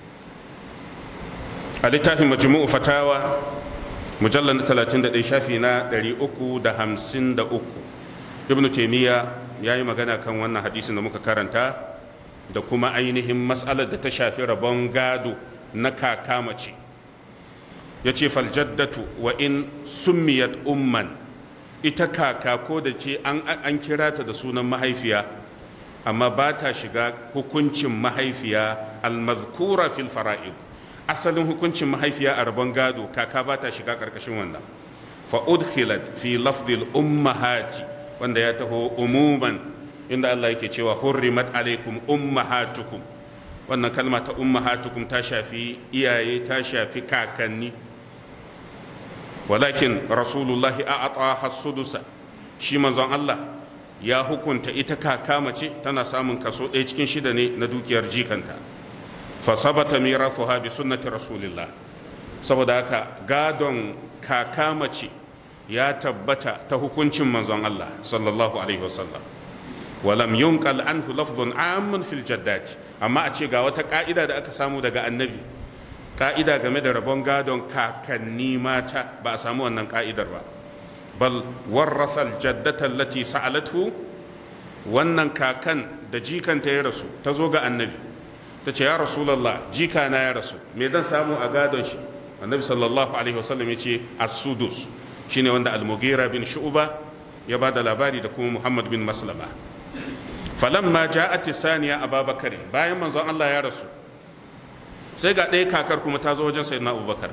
A littafin majmu'u fatawa mujallar na talatin da ɗaya shafi na ɗari uku da hamsin da uku, ibn taimiyya ya yi magana kan wannan hadisin da muka karanta da kuma ainihin matsalar da ta shafi rabon gado na kaka mace. ya ce faljaddatu wa in summiyat umman, ita kaka ko da ce an, an kira ta da sunan mahaifiya amma ba ta shiga hukuncin mahaifiya almazkura fil fara'id. asalin hukuncin mahaifiya a rabon gado kaka ba ta shiga karkashin wannan. fa udkhilat fi lafdil ummahati, wanda ya taho umuman inda Allah yake cewa hurrimat alaikum ummahatukum. wannan kalma ta ummahatukum ta shafi iyaye, ta shafi kakanni. walakin rasulullahi a'ata hasudusa, shi manzon Allah ya hukunta ita kaka mace tana samun kaso ɗaya cikin shida ne na dukiyar jikanta. fa sabata mirathuha bi sunnati rasulillah, saboda haka gadon kaka mace ya tabbata ta hukuncin manzon Allah sallallahu alaihi wasallam. walam yunqal anhu lafdhun amun fil jaddati, amma a ce ga wata ka'ida da aka samu daga annabi, ka'ida game da rabon gadon kakanni mata, ba a samu wannan ka'idar ba. bal warrasa aljaddata allati sa'alathu, wannan kakan da jikanta ya rasu ta zo ga annabi ta ce ya rasulullah jikana ya rasu, me dan samu a gadon shi? annabi sallallahu alaihi wasallam ya ce as-sudus, shine wanda al-mughira bin shu'ba ya ba da labari, da kuma muhammad bin maslama. falamma ja'at saniya ababakar, bayan manzon Allah ya rasu sai ga ɗaya kakar kuma ta zo wajen sayyidina abubakar,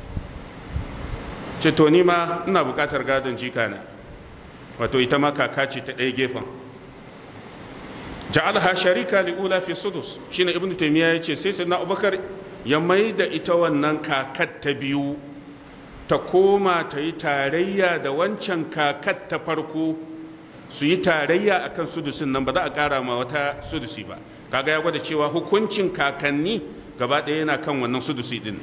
ce to ni ma ina buƙatar gadon jikana, wato ita ma kaka ce ta ɗaya gefen. ja'alha sharika li'ula fi sudus, shine ibnu taymiya yace sai sayyidina abubakar ya mai da ita wannan kakar ta biyu ta koma ta yi tarayya da wancan kakar ta farko, su yi tarayya akan sudusin nan, ba za a ƙara ma wata sudusi ba. kaga ya gwada cewa hukuncin kakanni gaba ɗaya yana kan wannan sudusi din ne.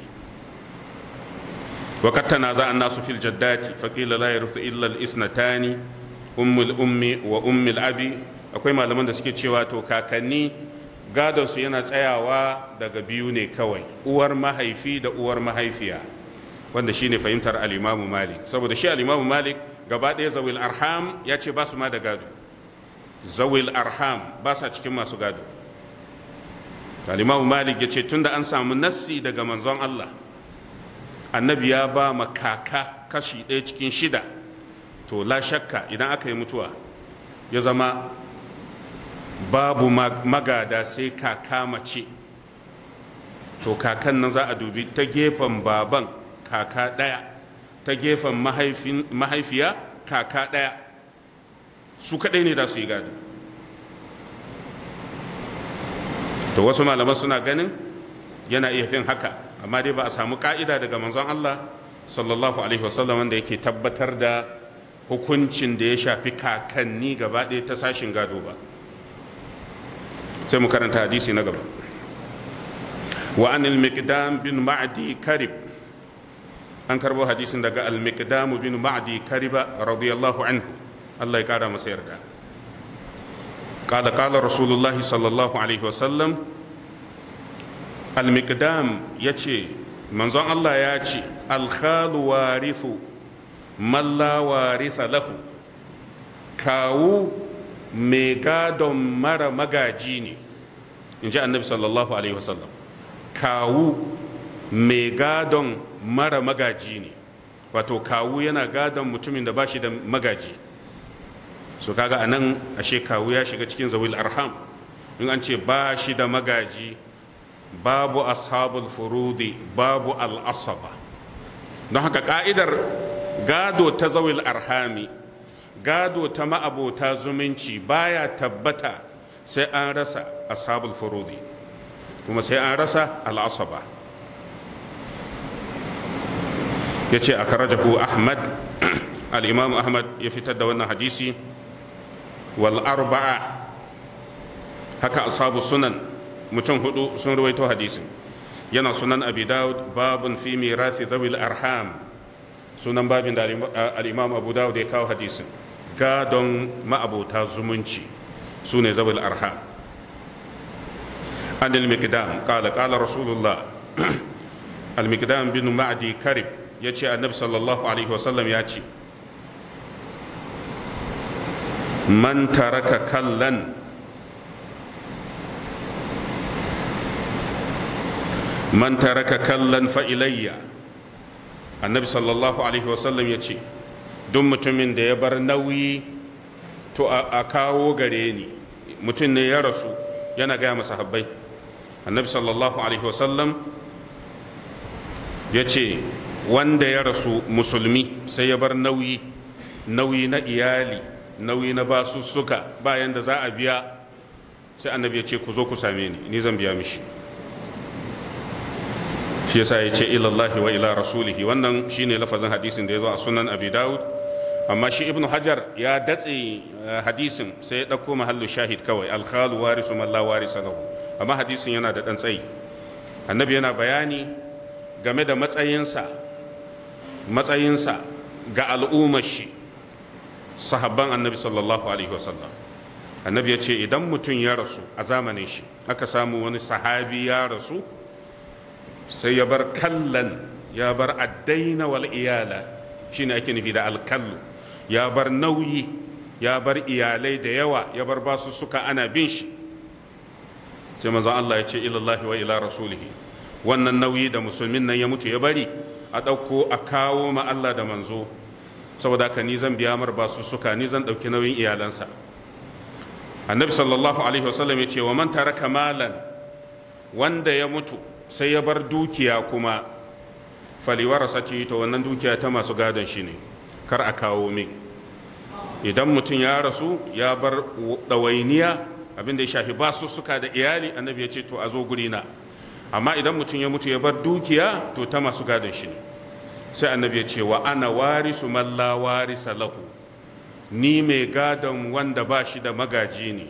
وقد تنازع الناس في الجدات فقيل لا يرث إلا الإثنتان أم الأم وأم الأب. akwai malaman da suke cewa to kakanni gadon su yana tsayawa daga biyu ne kawai, uwar mahaifi da uwar mahaifiya, wanda shine fahimtar al-Imam Malik. saboda shi al-Imam Malik gaba ɗaya zawil arham ya ce ba su ma da gado, zawil arham ba sa cikin masu gado. al-Imam Malik ya ce tunda an samu nassi daga manzon Allah, annabi ya ba ma kaka kashi ɗaya cikin shida, to la shakka idan aka yi mutuwa ya zama babu magada sai kaka mace, to kakan nan za a dubi ta gefen baban kaka ɗaya, ta gefen mahaifiya kaka ɗaya, su kaɗai ne da su yi gado. to wasu malaman suna ganin yana iya fin haka, amma dai ba a samu ka'ida daga manzon Allah sallallahu alaihi wasallam wanda yake tabbatar da hukuncin da ya shafi kakanni gaba ɗaya ta sashin gado ba. sai mu karanta hadisi na gaba. wa an al-miqdam bin ma'di karib, an karbo hadisin daga al-miqdam bin ma'di kariba radiyallahu anhu, Allah ya kara masa yarda. qala qala rasulullahi sallallahu alaihi wasallam, al-miqdam yace manzon Allah ya ce al-khalu warithu man la waritha lahu, kawu mai gadon mara magaji ne, in ji annabi sallallahu alaihi wasallam. kawu mai gadon mara magaji ne, wato kawu yana gadon mutumin da ba shi da magaji. so kaga anan ashe kawu ya shiga cikin zawil arham. in an ce ba shi da magaji, babu ashabul furudi, babu al'asaba. don haka ka'idar gado ta zawil arhami, gado ta ma'abota zumunci baya tabbata sai an rasa ashabul furudi, kuma sai an rasa al'asaba. ya ce a karajahu ahmad, al'imam ahmad ya fitar da wannan hadisi, wal arba'a, haka ashabu sunan mutum hudu sun rawaito hadisin. yana sunan abi dawud babun fi mirathi zawil arham, sunan babin da al'imam abu dawud ya kawo hadisin, gadon ma'abota zumunci su ne zawil arham. an al-miqdam qala qala rasulullah, al-miqdam bin ma'di karib ya ce annabi sallallahu alaihi wasallam ya ce man taraka kallan man taraka kallan fa ilayya. Annabi sallallahu alaihi wasallam ya ce duk mutumin da ya bar nauyi to a kawo gare ni. Mutum ne ya rasu yana gaya masa habbai. Annabi sallallahu alaihi wasallam ya ce wanda ya rasu musulmi sai ya bar nauyi nauyi na iyali, nauyi na basussuka bayan da za a biya, sai annabi ya ce ku zo ku same ni ni zan biya mishi. shi yasa ya ce ilallahi wa ila rasulihi. wannan shine lafazin hadisin da ya zo a sunan abi dawud, amma shi ibnu hajar ya datse hadisin sai ya ɗauko mahallu shahid kawai, alkhalu warisu man la warisa lahu. amma hadisin yana da ɗan tsayi. annabi yana bayani game da matsayinsa matsayinsa ga al'ummar shi, sahabban annabi sallallahu alaihi wasallam. annabi ya ce idan mutum ya rasu a zamanin shi, aka samu wani sahabi ya rasu sai ya bar kallan, ya bar addaina wal iyala, shine ake nufi da alkallu. ya bar nauyi, ya bar iyalai da yawa, ya bar basu suka ana bin shi. sai manzon Allah ya ce ilallahi wa ila rasulihi. wannan nauyi da musulmin nan ya mutu ya bari a ɗauko a kawo ma Allah da manzo, saboda haka ni zan biya mar basu suka, ni zan ɗauki nauyin iyalansa. annabi sallallahu alaihi wasallam ya ce wa man taraka malan, wanda ya mutu sai ya bar dukiya kuma, faliwarasati, to wannan dukiya ta masu gadon shi ne, kar a kawo min. idan mutum ya rasu ya bar ɗawainiya, abin da ya shafi basussuka da iyali, annabi ya ce to a zo guri na. amma idan mutum ya mutu ya bar dukiya, to ta masu gadon shi ne. sai annabi ya ce wa ana warisu man la warisa lahu, ni mai gadon wanda ba shi da magaji ne.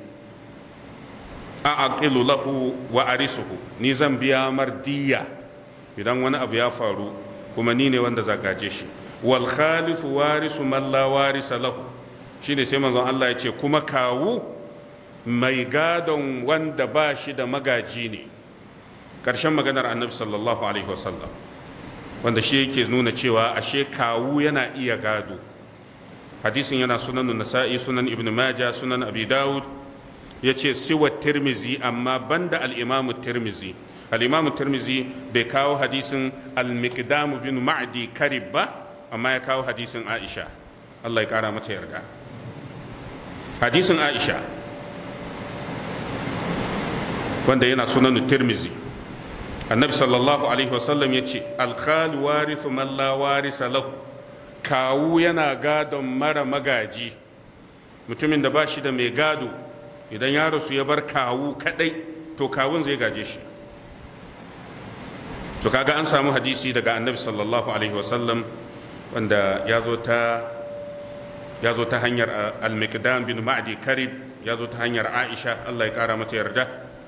a aqilu lahu wa arisuhu, ni zan biya mardiya idan wani abu ya faru, kuma ni ne wanda za gaje shi. wal khalithu warisu man la warisa lahu, shine sai manzon Allah ya ce kuma kawu mai gadon wanda ba shi da magaji ne. ƙarshen maganar annabi sallallahu alaihi wasallam, wanda shi yake nuna cewa ashe kawu yana iya gado. hadisin yana sunan nasa'i, sunan ibn majah, sunan abi dawud. ya ce siwa tirmizi, amma banda al-imamu tirmizi. al-imamu tirmizi bai kawo hadisin al-miqdam bin ma'di karib ba, amma ya kawo hadisin aisha, Allah ya kara mata yarda. hadisin aisha wanda yana sunan tirmizi, annabi sallallahu alaihi wasallam ya ce alkhalu warithu man la warisa lahu, kawu yana gadon mara magaji. mutumin da ba shi da mai gado, idan ya rasu ya bar kawu kadai, to kawun zai gaje shi. to kaga an samu hadisi daga annabi sallallahu alaihi wasallam wanda ya zo ta ya zo ta hanyar al-miqdam bin ma'di karib, ya zo ta hanyar aisha, Allah ya kara mata yarda.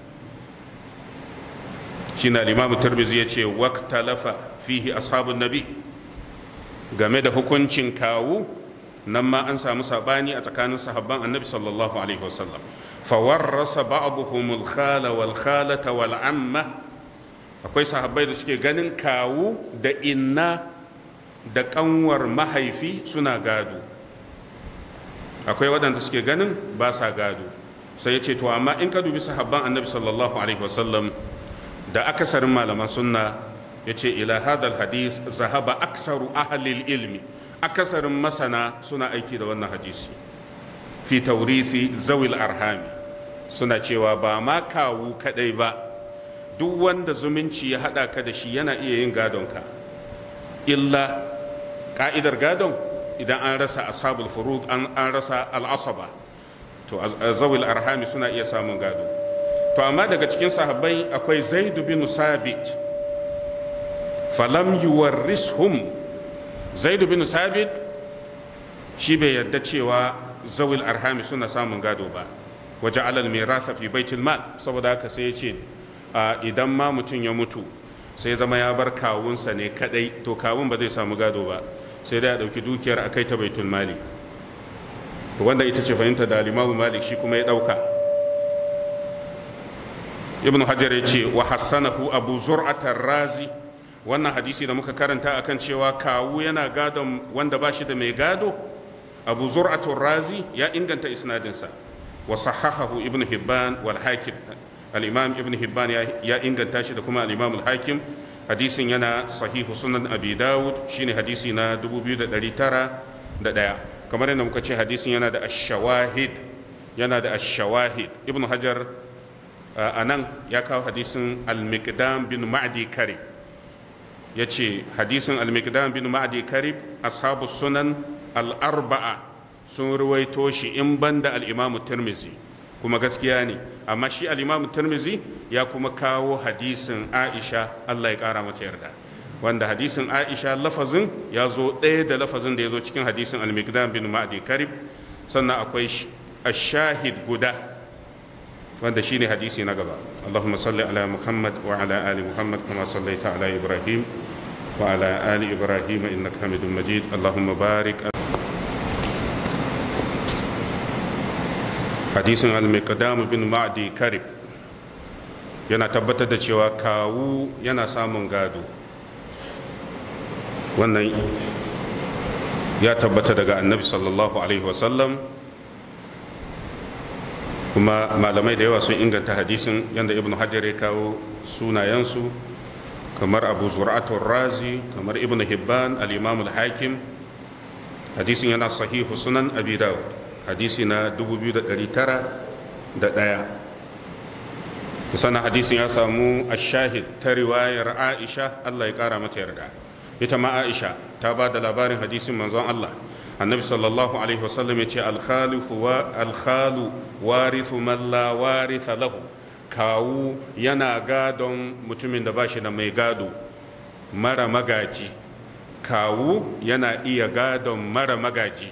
shi na limamu tirmidhi ya ce waqtalafa fihi ashabun nabi, game da hukuncin kawu nan ma an samu sabani a tsakanin sahabban annabi sallallahu alaihi wasallam. fawarrasa ba'dhum al-khala wal khalata wal amma, akwai sahabbai da suke ganin kawu da inna da kanwar mahaifi suna gado, akwai waɗanda suke ganin ba sa gado. sai ya ce to amma in ka dubi sahabban annabi sallallahu alaihi wasallam da akasarin malaman sunna, ya ce ila hadal hadis zahaba aksaru ahlil ilmi, akasarin masana suna aiki da wannan hadisi. fi taurithi zawil arhami, suna cewa ba ma kawu kadai ba, duk wanda zumunci ya hada ka da shi yana iya yin gadonka, illa ka'idar gadon idan an rasa ashabul furud, an rasa al'asaba, to zawil arhami suna iya samun gado. to amma daga cikin sahabbai akwai zaid bin sabit, falam yuwarrishum. zaid bin sabit shi bai yadda cewa zawil arhami suna samun gado ba. waje alal mirasa fi baitul mal, saboda haka sai ya ce idan ma mutum ya mutu sai zama ya bar kawunsa ne kadai, to kawun ba zai samu gado ba, sai dai a dauki dukiyar a kai ta baitul mali. wanda ita ce fahimta da limamu malik shi kuma ya dauka. ibn hajar ya ce wa hassanahu abu zur'atar razi, wannan hadisi da muka karanta akan cewa kawu yana gadon wanda ba shi da mai gado, abu zur'atar razi ya inganta isnadinsa. wa sahahahu ibn hibban wal hakim, al-imam ibn hibban ya inganta shi da kuma al-imam al-hakim. hadisin yana sahihu sunan abi dawud shine hadisi na dubu biyu da ɗari tara da ɗaya. kamar yadda muka ce hadisin yana da ash-shawahid yana da ash-shawahid ibn hajar a nan ya kawo hadisin al-miqdam bin ma'di karib ya ce hadisin al-miqdam bin ma'di karib ashabu sunan al-arba'a sun ruwaito shi in banda al-imam tirmizi kuma gaskiya ne, amma shi al-imam tirmizi ya kuma kawo hadisin aisha Allah ya kara mata yarda, wanda hadisin aisha lafazin ya zo ɗaya da lafazin da ya zo cikin hadisin al-miqdam bin ma'di karib, sannan akwai ash-shahid guda wanda shine hadisi na gaba. Allahumma salli ala Muhammad wa ala ali Muhammad kama sallaita ala Ibrahim wa ala ali Ibrahim innaka Hamidum Majid. Allahumma barik. Hadisin al-miqdam bin ma'di karib yana tabbatar da cewa kawu yana samun gado. Wannan ya tabbata daga annabi sallallahu alaihi wasallam, kuma malamai da yawa sun inganta hadisin yadda ibn hajar ya kawo sunayensu, kamar abu zur'atul razi, kamar ibn hibban, al-imam al-hakim. hadisin yana sahihu sunan abi dawud hadisi na dubu biyu da ɗari tara da ɗaya. sannan hadisin ya samu ashahid ta riwayar aisha Allah ya kara mata yarda. ita ma aisha ta ba da labarin hadisin manzon Allah, annabi sallallahu alaihi wasallam ya ce alkhalu warithu man la waritha lahu, kawu yana gadon mutumin da bashi da mai gado, mara magaji. kawu yana iya gadon mara magaji,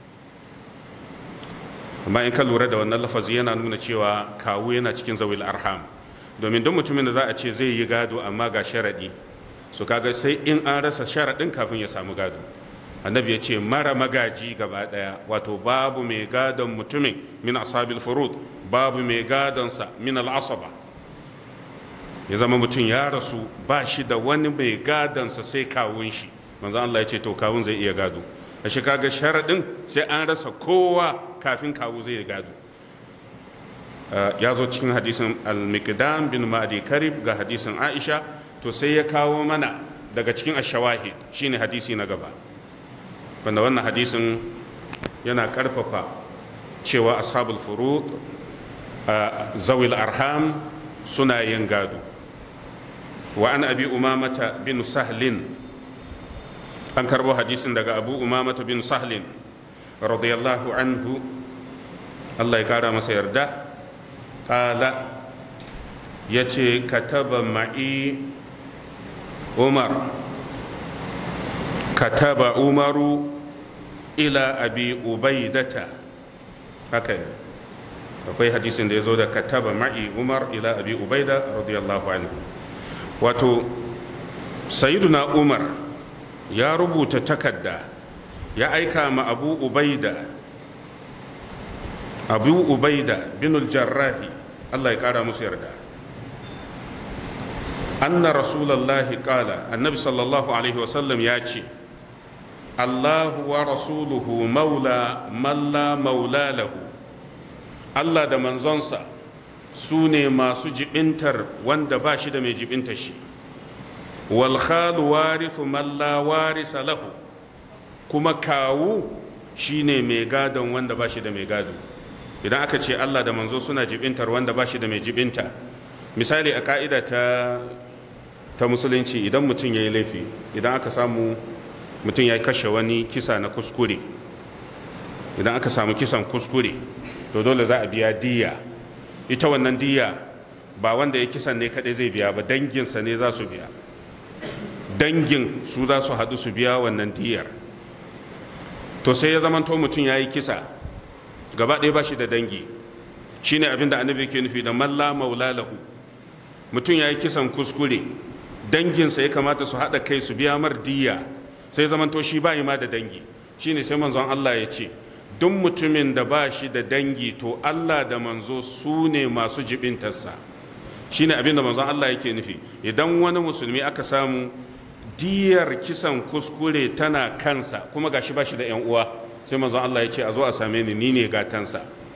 amma in ka lura da wannan lafazi yana nuna cewa kawu yana cikin zawil arham, domin duk mutumin da za a ce zai yi gado amma ga sharadi, su kaga sai in an rasa sharadin kafin ya samu gado. annabi ya ce mara magaji gaba daya, wato babu mai gadon mutumin min ashabil furud, babu mai gadonsa min al'asaba. ya zama mutum ya rasu ba shi da wani mai gadonsa sai kawun shi, manzo Allah ya ce to kawun zai iya gado. a shi kaga sharadin sai an rasa kowa kafin kawu zai gado. ya zo cikin hadisin al-miqdam bin ma'di karib ga hadisin aisha, to sai ya kawo mana daga cikin ash-shawahid shine hadisi na gaba, wanda wannan hadisin yana karfafa cewa ashabul furud zawil arham suna yin gado. wa an abi umamata bin sahlin, an karbo hadisin daga abu umamata bin sahlin radiyallahu anhu, Allah ya kara masa yarda. qala yace kataba ma'i umar kataba umaru ila abi ubaidata, haka ne akwai hadisin da ya zo da kataba ma'i umar ila abi ubaida radiyallahu anhu, wato sayyiduna umar ya rubuta takarda ya aika ma abu ubaida abu ubaida binul jarrahi, Allah ya kara musu yarda. anna rasulallahi qala, annabi sallallahu alaihi wasallam ya ce Allahu wa rasuluhu maula man la maula lahu, Allah da manzonsa su ne masu jibintar wanda ba shi da mai jibintar shi. wal khalu warithu man la warisa lahu, kuma kawu shine mai gadon wanda ba shi da mai gado. idan aka ce Allah da manzo suna jibintar wanda ba shi da mai jibinta, misali a ka'ida ta ta musulunci, idan mutum ya yi laifi, idan aka samu mutum ya kashe wani kisa na kuskure, idan aka samu kisan kuskure to dole za a biya diya. ita wannan diya ba wanda ya kisan ne kadai zai biya ba, danginsa ne za su biya, dangin su za su haɗu su biya wannan diyar. to sai ya zamanto mutum ya yi kisa gaba ɗaya ba shi da dangi, shine abin da annabi ke nufi da malla maula lahu. mutum ya yi kisan kuskure, danginsa ya kamata su haɗa kai su biya mar diya, sai zamanto shi ba ma da dangi, shine sai manzon Allah ya ce duk mutumin da ba shi da dangi to Allah da manzo su ne masu jibintarsa. shine abin da manzon Allah yake nufi, idan wani musulmi aka samu diyar kisan kuskure tana kansa kuma gashi ba shi da yan uwa, sai manzon Allah ya ce a zo a same ni ni ne gatansa.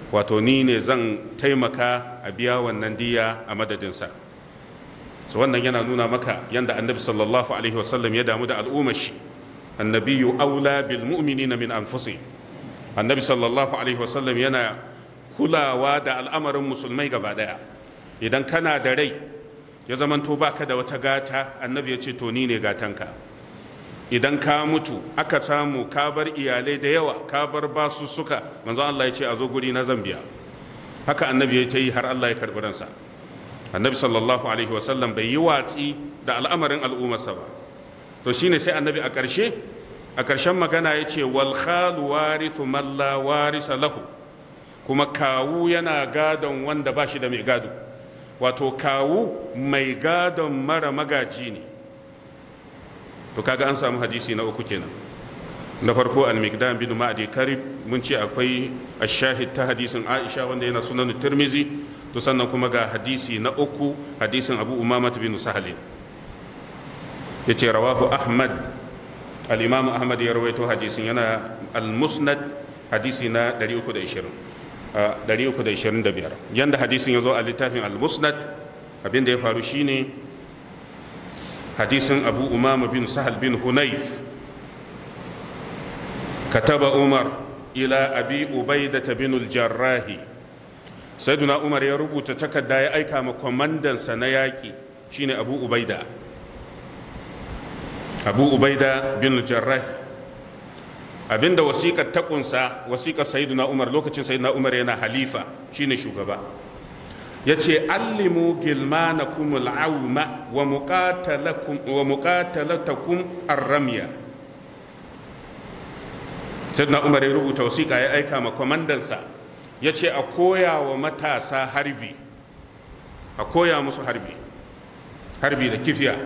wato ni ne zan taimaka a biya wannan diya a madadinsa. so wannan yana nuna maka yanda annabi sallallahu alaihi wasallam ya damu da al'ummar shi. annabiyu aula bil mu'minina min anfusihim. annabi sallallahu alaihi wasallam yana kulawa da al'amarin musulmai gaba daya. idan kana da rai ya zamanto baka da wata gata, annabi ya ce to ni ne gatanka. idan ka mutu aka samu ka bar iyalai da yawa, ka bar basussuka, manzo Allah ya ce a zo guri na zambiya. haka annabi ya ta yi har Allah ya karbi ransa. annabi sallallahu alaihi wasallam bai yi watsi da al'amarin al'ummarsa ba. to shine sai annabi a ƙarshe a ƙarshen magana ya ce wal khalu warithu man la warisa lahu, kuma kawu yana gadon wanda ba shi da mai gado. wato kawu mai gadon mara magaji ne. to kaga an samu hadisi na uku kenan. na farko al-miqdam bin ma'di karib, mun ce akwai ash-shahid ta hadisin Aisha wanda yana sunan Tirmizi. to sannan kuma ga hadisi na uku, hadisin Abu Umama bin Sahal, yace rawahu Ahmad. al-Imam Ahmad ya rawaito hadisin, yana al-Musnad hadisi na ɗari uku da ishirin ɗari uku da ishirin da biyar. yanda hadisin ya zo a littafin al-Musnad, abinda ya faru shine hadisin Abu Umama bin Sahal bin Hunayf. kataba Umar ila Abi Ubaidah bin al-Jarrah. sayyiduna Umar ya rubuta takarda ya aika ma kwamandansa na yaƙi, shine Abu Ubaida Abu Ubaida bin al-Jarrah. abinda wasiƙar ta kunsa, wasiƙar sayyiduna Umar lokacin sayyiduna Umar yana halifa, shine shugaba. yace allimu gilmanakum al-auma wa muqatalakum wa muqatalatakum ar-ramya. sayyiduna Umar ya rubuta wasiƙa ya aika ma kwamandansa, yace a koya wa matasa harbi, a koya musu harbi harbi da kifiya,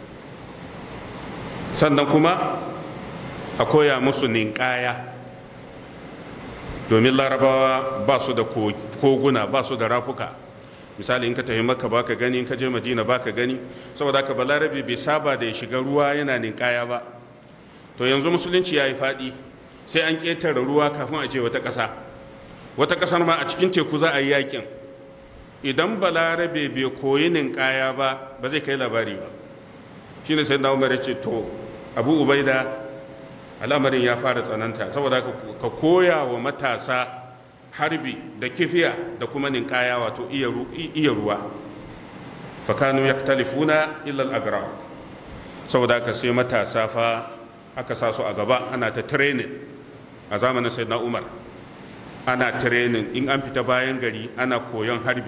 sannan kuma a koya musu ninkaya, domin larabawa ba su da koguna, ba su da rafuka. misali in ka tafi makka baka gani, in ka je madina baka gani, saboda haka balarabe bai saba da ya shiga ruwa yana ninkaya ba. to yanzu musulunci ya yi faɗi, sai an ƙetare ruwa kafin a je wata ƙasa. wata ƙasar ma a cikin teku za a yi yakin. idan balarabe bai koyi ninkaya ba ba zai kai labari ba. shine sai na umar ya ce to Abu Ubaida, al'amarin ya fara tsananta, saboda ka koya wa matasa harbi da kifiya da kuma ninkaya, wato iya ruwa. fakanu yaktalifuna illa al-agra. saboda ka sai matasa fa aka sa su a gaba, ana ta training a zamanin sayyidina Umar. ana training, in an fita bayan gari ana koyon harbi.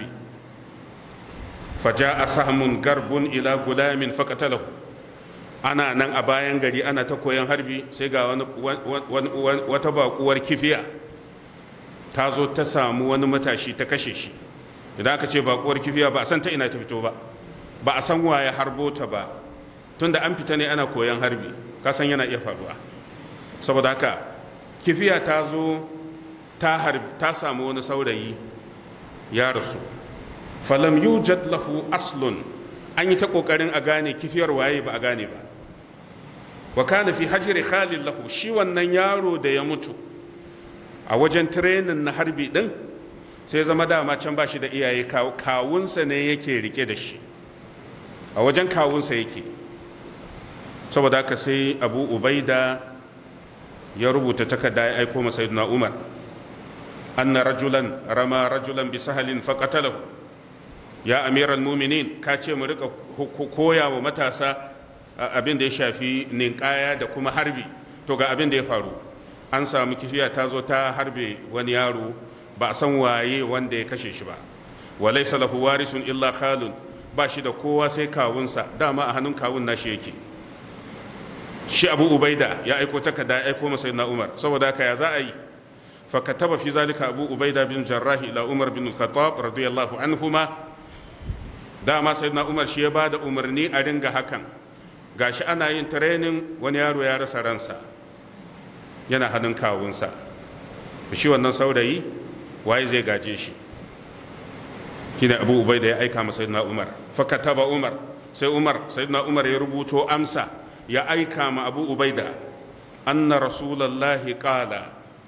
faja'a sahmun garbun ila gulamin faqatalahu. ana nan a bayan gari ana ta koyon harbi, sai ga wata bakuwar kifiya ta zo ta samu wani matashi ta kashe shi. idan aka ce bakuwar kifiya ba a san ta ina ta fito ba, ba a san waye harbo ta ba, tunda an fita ne ana koyon harbi, ka san yana iya faruwa. saboda haka kifiya ta zo ta harbi, ta samu wani saurayi ya rasu. falam yujad lahu aslun, an yi ta kokarin a gane kifiyar waye ba a gane ba. wa kana fi hajri khalil lahu, shi wannan yaro da ya mutu a wajen training na harbi din, sai zama dama can ba shi da iyaye, kawunsa ne yake rike da shi, a wajen kawunsa yake. saboda haka sai Abu Ubaida ya rubuta takarda ya aiko masa sayyidina Umar, anna rajulan rama rajulan bi sahalin faqatalahu. ya amiral mu'minin, ka ce mu rika koya wa matasa abin da ya shafi ninkaya da kuma harbi. to ga abin da ya faru, an samu kifiya ta zo ta harbe wani yaro, ba a san waye wanda ya kashe shi ba. wa laysa lahu warisun illa khalun, ba shi da kowa sai kawunsa, dama a hannun kawun nashi yake. shi Abu Ubaida ya aiko takarda ya aiko masa sayyidina Umar, saboda haka ya za a yi. fa kataba fi zalika Abu Ubaida bin Jarrah ila Umar bin Khattab radiyallahu anhuma. dama sayyidina Umar shi ya bada umarni a ringa hakan. gashi ana yin training, wani yaro ya rasa ransa, yana hannun kawunsa. shi wannan saurayi waye zai gaje shi? shine Abu Ubaida ya aika masa sayyidina Umar. fa kataba Umar, sai Umar sayyidina Umar ya rubuto amsa ya aika ma Abu Ubaida, anna rasulullahi qala,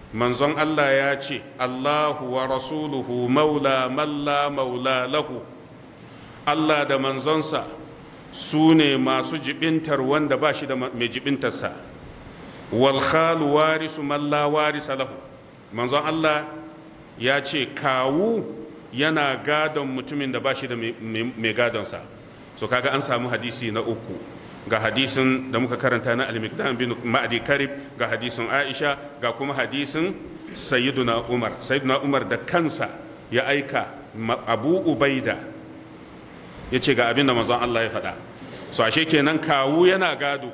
manzon Allah ya ce Allahu wa rasuluhu maula malla maula lahu, Allah da manzonsa su ne masu jibintar wanda ba shi da mai jibintarsa. Wal khalu warisu malla warisa lahu, manzon Allah ya ce kawu yana gadon mutumin da ba shi da mai gadonsa. So kaga an samu hadisi na uku, ga hadisin da muka karanta na al-Miqdam bin Ma'di Karib, ga hadisin Aisha, ga kuma hadisin Sayyiduna Umar. Sayyiduna Umar da kansa ya aika Abu Ubaida ya ce ga abin da manzon Allah ya faɗa. So ashe kenan kawu yana gado,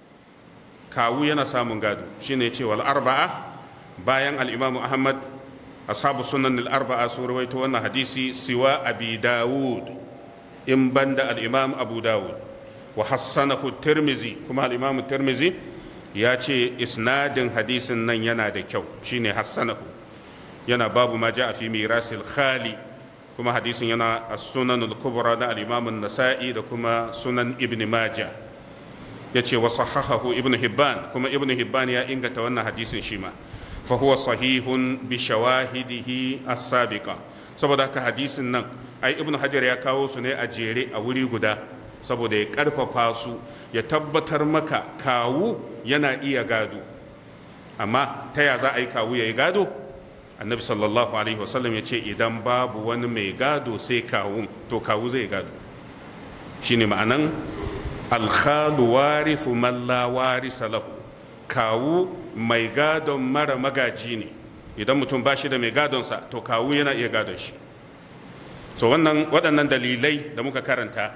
kawu yana samun gado, shine ya ce wal arba'a, bayan al-Imam Ahmad ashabu sunan al-arba'a sun rawaito wannan hadisi siwa Abi Dawud, in banda al-Imam Abu Dawud, wa hassanahu Tirmizi, kuma al-Imam Tirmizi ya ce isnadin hadisin nan yana da kyau, shine hassanahu, yana babu ma ja'a fi mirasil khali, kuma hadisin yana as-sunan al-kubra na al-Imam an-Nasa'i da kuma sunan Ibn Majah. yace wa sahahahu Ibn Hibban, kuma Ibn Hibban ya inganta wannan hadisin shi ma, fa huwa sahihun bi shawahidihi as-sabiqa. saboda haka hadisin nan ai Ibn Hajar ya kawo su ne a jere a wuri guda saboda ya karfafa su, ya tabbatar maka kawu yana iya gado. Amma ta ya za a yi kawu ya yi gado? Annabi sallallahu alaihi wasallam ya ce idan babu wani mai gado sai kawun, to kawu zai gado. Shine ma'anan alkhalu warithu man la warisa lahu, kawu mai gadon mara magaji ne. Idan mutum ba shi da mai gadonsa, to kawu yana iya gadon shi. So wannan waɗannan dalilai da muka karanta,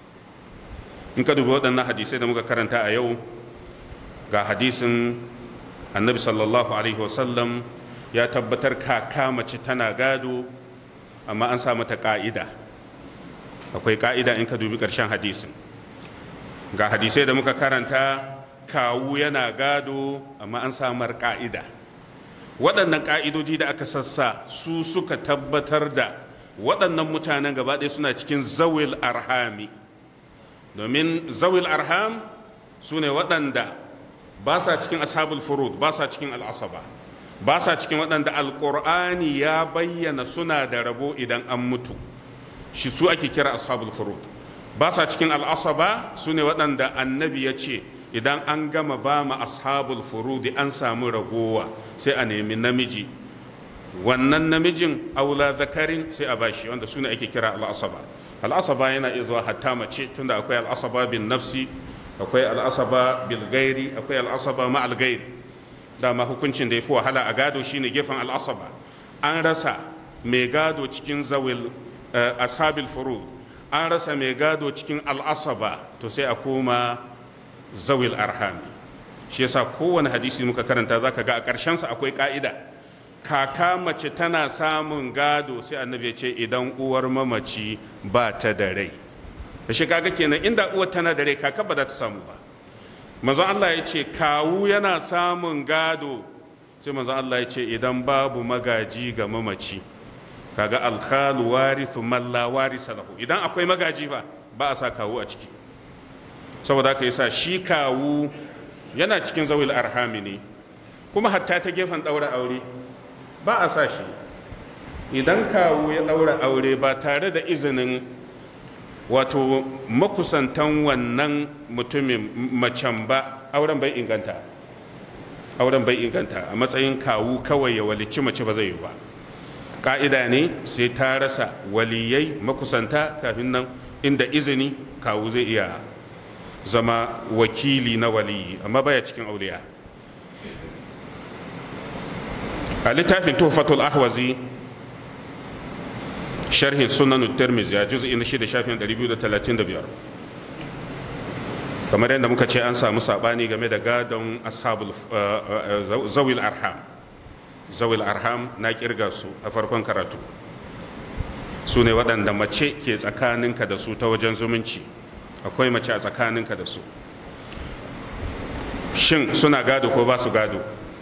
in ka dubi waɗannan hadisai da muka karanta a yau, ga hadisin annabi sallallahu alaihi wasallam ya tabbatar kaka mace tana gado, amma an sa mata ka'ida. Akwai ka'ida in ka dubi ƙarshen hadisin. Ga hadisai da muka karanta, kawu yana gado amma an samar ka'ida. Waɗannan ka'idoji da aka sassa su suka tabbatar da waɗannan mutanen gaba ɗaya suna cikin zawil arhami, domin zawil arham su ne waɗanda ba sa cikin ashabul furud, ba sa cikin al'asaba, ba sa cikin waɗanda alƙur'ani ya bayyana suna da rabo idan an mutu, shi su ake kira ashabul furud. Ba sa cikin al'asaba su ne waɗanda annabi ya ce idan an gama ba ma ashabul furudi an samu ragowa sai a nemi namiji, wannan namijin aula zakarin sai a bashi, wanda su ne ake kira al'asaba. Al'asaba yana iya zuwa hatta mace, tunda akwai al'asaba bin nafsi, akwai al'asaba bil gairi, akwai al'asaba ma'al gairi. Dama hukuncin da ya fi wahala a gado shine gefen al'asaba. An rasa mai gado cikin zawil ashabil furud, an rasa mai gado cikin al'asaba, to sai a koma zawil arhami. Shi yasa kowane hadisi muka karanta zaka ga a ƙarshensa akwai ka'ida. Kaka mace tana samun gado, sai annabi ya ce idan uwar mamaci ba ta da rai. Da shi kaga kenan inda uwar tana da rai kaka ba za ta samu ba. Manzon Allah ya ce kawu yana samun gado, sai manzon Allah ya ce idan babu magaji ga mamaci. Kaga alkhalu warithu man la warisa lahu, idan akwai magaji ba ba a sa kawu a ciki. Saboda haka yasa shi kawu yana cikin zawil arhami ne, kuma hatta ta gefen daura aure ba a sa shi. Idan kawu ya daura aure ba tare da izinin wato makusantan wannan mutumin macen ba, auren bai inganta, auren bai inganta. A matsayin kawu kawai ya walici mace ba zai yi ba. Ka'ida ne sai ta rasa waliyai makusanta, kafin nan inda izini kawu zai iya zama wakili na waliyi, amma baya cikin auliya. A littafin tuhfatul ahwazi sharhin sunan tirmidhi a juz'i na shida shafin ɗari biyu da talatin da biyar, kamar yadda muka ce an samu sabani game da gadon ashabul zawil arham. Zawil arham na kirga su a farkon karatu, su ne waɗanda mace ke tsakaninka da su ta wajen zumunci, akwai mace a tsakaninka da su. Shin suna gado ko ba su gado?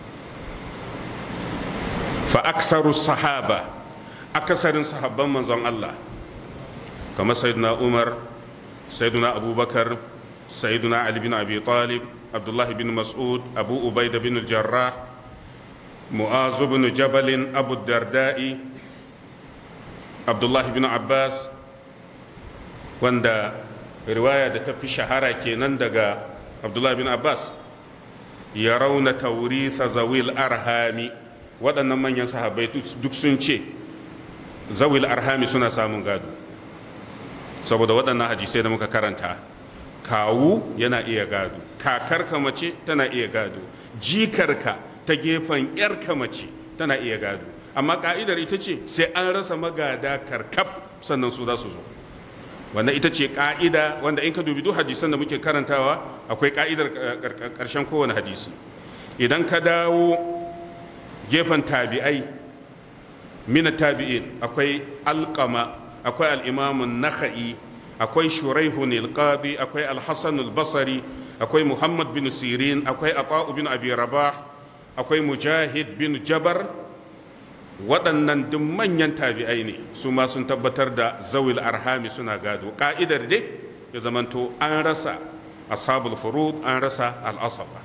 Fa aksaru sahaba, akasarin sahabban manzon Allah kamar sayyiduna Umar, sayyiduna Abubakar, sayyiduna Ali bin Abi Talib, Abdullah bin Mas'ud, Abu Ubaida bin Jarrah, mu'az ibn jabal abu darda'i abdullahi bin abbas, wanda riwaya da ta fi shahara kenan daga abdullahi bin abbas, ya rauna taurisa zawil arhami. Waɗannan manyan sahabbai duk sun ce zawil arhami suna samun gado, saboda waɗannan hadisai da muka karanta. Kawu yana iya gado, kakarka mace tana iya gado, jikarka ta gefen yarka mace tana iya gado, amma ka'idar ita ce sai an rasa magada karkab sannan su za su zo. wannan ita ce ka'ida wanda in ka dubi duk hadisan da muke karantawa akwai ka'idar karshen kowane hadisi. Idan ka dawo gefen tabi'ai, mina tabi'in akwai alqama, akwai al-imam an-nakhai, akwai shuraihun al-qadi, akwai al-hasan al-basri, akwai muhammad bin sirin, akwai ata'u bin abi rabah, akwai mujahid bin jabar. Waɗannan duk manyan tabi'ai ne, su ma sun tabbatar da zawil arhami suna gado. ka'idar dai ya zamanto an rasa ashabul furud, an rasa al-asaba.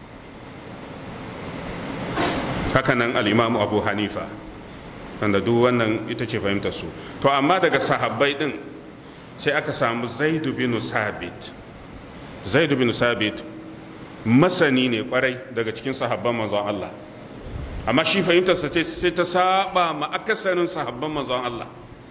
hakanan al-imam abu hanifa, wanda duk wannan ita ce fahimtar su. To amma daga sahabbai din sai aka samu zaidu bin sabit. zaidu bin sabit masani ne kwarai daga cikin sahabban manzon Allah, amma shi fahimtarsa sai ta saba ma akasarin sahabban manzon Allah.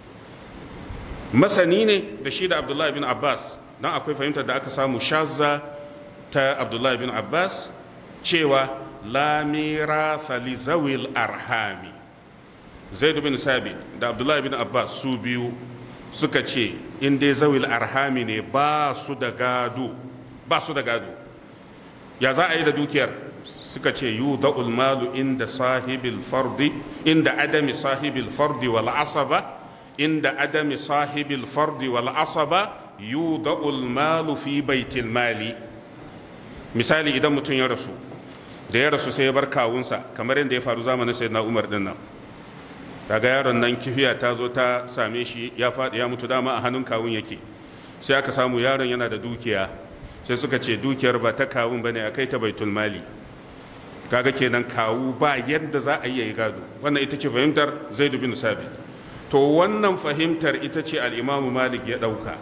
Masani ne da shi da abdullahi bin abbas, don akwai fahimtar da aka samu shazza ta abdullahi bin abbas cewa la mirasa li zawil arhami. zaidu bin sabit da abdullahi bin abbas su biyu suka ce in dai zawil arhami ne ba su da gado, ba su da gado. Ya za a yi da dukiyar? suka ce yuda'ul malu inda sahibil fardi, inda adami sahibil fardi wal asaba, inda adami sahibil fardi wal asaba yuda'ul malu fi baitil mali. Misali, idan mutum ya rasu, da ya rasu sai ya bar kawunsa, kamar yadda ya faru zamanin sayyidina Umar din nan. Daga yaron nan kifiya ta zo ta same shi, ya faɗi ya mutu, dama a hannun kawun yake. Sai aka samu yaron yana da dukiya, sai suka ce dukiyar ba ta kawun bane, a kai ta baitul mali. Kaga kenan kawu ba yadda za a yi gado. Wannan ita ce fahimtar Zaid bin Sabit. To wannan fahimtar ita ce al-Imam Malik ya dauka,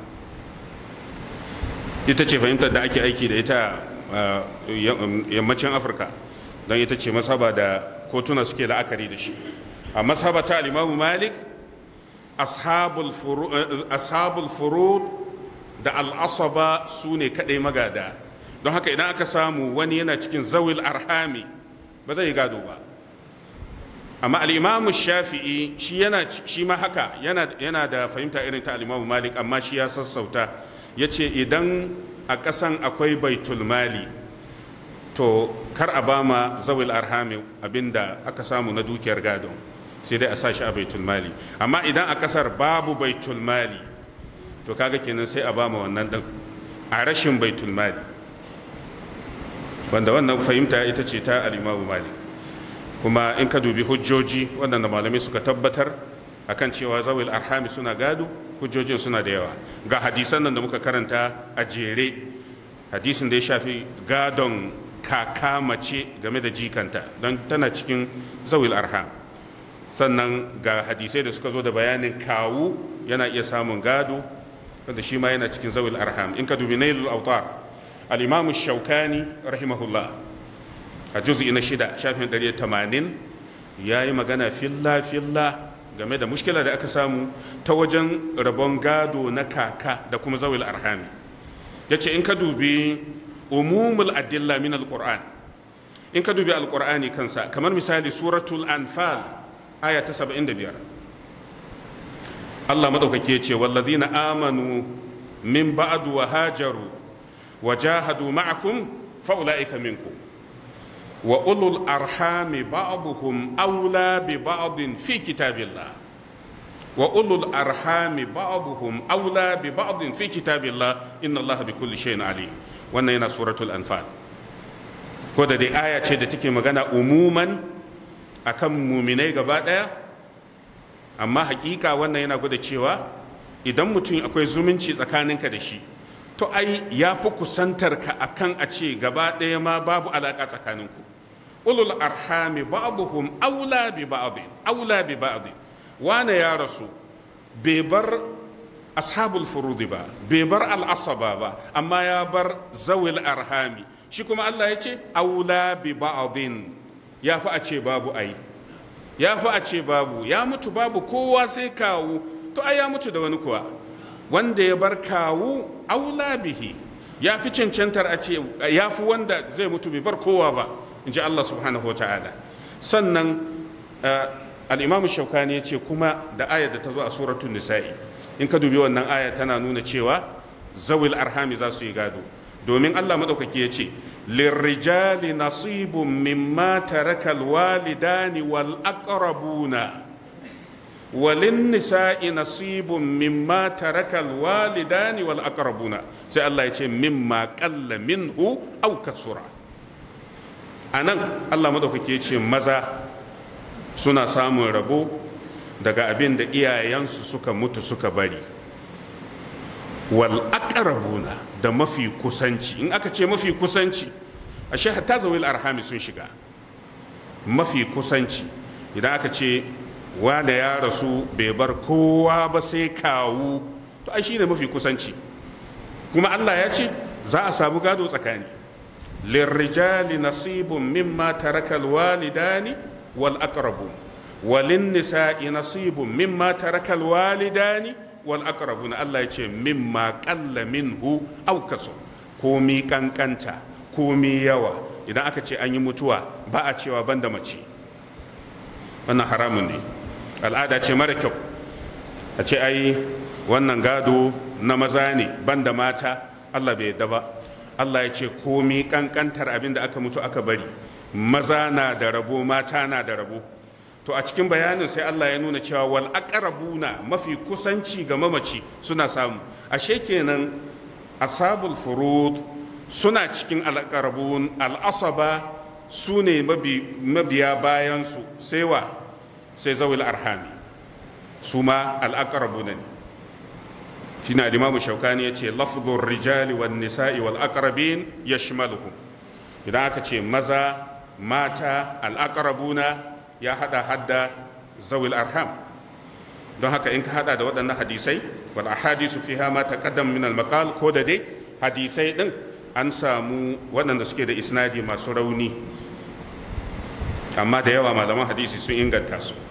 ita ce fahimtar da ake aiki da ita a yammacin Afirka, don ita ce masaba da kotuna suke la'akari da shi. A masaba ta al-Imam Malik, ashabul furud da al-asaba su ne kadai magada. Don haka idan aka samu wani yana cikin zawil arhami ba zai gado ba. Amma al-Imam Shafi'i shi yana shi ma haka yana yana da fahimta irin ta al-Imam Malik, amma shi ya sassauta, yace idan a ƙasan akwai baitul mali to kar a bama zawil arhami abinda aka samu na dukiyar gado, sai dai a sa shi a baitul mali. Amma idan a ƙasar babu baitul mali to kaga kenan sai a bama wannan din a rashin baitul mali, wanda wannan fahimta ita ce ta al-Imam Malik. Kuma in ka dubi hujjoji waɗanda malamai suka tabbatar akan cewa zawil arhami suna gado, hujjojin suna da yawa. Ga hadisan nan da muka karanta a jere, hadisin da ya shafi gadon kaka mace game da jikanta, don tana cikin zawil arham. Sannan ga hadisai da suka zo da bayanin kawu yana iya samun gado, wanda shi ma yana cikin zawil arham. In ka dubi nailul autar, al-Imam Shaukani rahimahullah a juz'i na shida shafin ɗari tamanin ya yi magana filla filla game da mushkila da aka samu ta wajen rabon gado na kaka da kuma zawil arhami. Ya ce in ka dubi umumul adilla min al-Qur'an, in ka dubi al-Qur'ani kansa, kamar misali suratul anfal aya ta saba'in da biyar, Allah madaukake ya ce wallazina amanu min ba'du wa hajaru وجاهدوا معكم فأولئك منكم وأولو الأرحام بعضهم أولى ببعض في كتاب الله وأولو الأرحام بعضهم أولى ببعض في كتاب الله إن الله بكل شيء عليم. wannan yana suratul anfal, ko da dai aya ce da take magana umuman akan muminai gaba daya, amma hakika wannan yana gwada cewa idan mutum akwai zumunci tsakaninka da shi, to ai ya fi kusantar ka akan a ce gaba ɗaya ma babu alaƙa tsakaninku. ulul arhami ba'dhum aula bi ba'd aula bi ba'd wane ya rasu bai bar ashabul furudi ba bai bar al'asaba ba amma ya bar zawil arhami shi kuma Allah ya ce aula bi ba'din ya fi a ce babu ai ya fi a ce babu ya mutu babu kowa sai kawu to ai ya mutu da wani kuwa wanda ya bar kawu aula bihi ya fi cancantar a ce ya fi wanda zai mutu bai bar kowa ba in ji Allah subhanahu wa ta'ala sannan al'imamu shaukani ya ce kuma da ayar da ta zo a suratun nisa'i in ka dubi wannan aya tana nuna cewa zawil arhami za su yi gado domin Allah maɗaukaki ya ce lirrijali nasibun mimma tarakal walidani wal aqrabuna walin nisa'i nasibun mimma tarakal walidani wal aqrabuna sai Allah ya ce mimma qalla minhu aw kasura anan Allah maɗaukaki ya ce maza suna samun rabo daga abin da iyayensu suka mutu suka bari wal aqrabuna da mafi kusanci in aka ce mafi kusanci ashe hatta zawil arhami sun shiga mafi kusanci idan aka ce wanda ya rasu bai bar kowa ba sai kawu to ai shine mafi kusanci kuma Allah ya ce za a samu gado tsakani lirrijali nasibun mimma tarakal walidani wal aqrabun walin nisa'i nasibun mimma tarakal walidani wal aqrabun Allah ya ce mimma qalla minhu aw kasu komi kankanta komi yawa idan aka ce an yi mutuwa ba a cewa banda mace wannan haramun ne al'ada ce mara kyau a ce ai wannan gado na maza ne banda mata Allah bai yadda ba Allah ya ce komi kankantar abin da aka mutu aka bari maza na da rabo mata na da rabo to a cikin bayanin sai Allah ya nuna cewa wal aqrabuna mafi kusanci ga mamaci suna samu ashe kenan ashabul furud suna cikin al aqrabun al asaba su ne mabiya bayan su sai wa sai zawil arhami su ma al aqrabuna ne shine al-imam shaukani yace lafdhur rijali wan nisa'i wal aqrabin yashmaluhum idan aka ce maza mata al'aƙarabuna ya hada hadda zawil arham don haka in ka hada da waɗannan hadisai wal ahadisu fiha ma taqaddam min al maqal ko da dai hadisai din an samu waɗanda suke da isnadi masu rauni amma da yawa malaman hadisi sun inganta su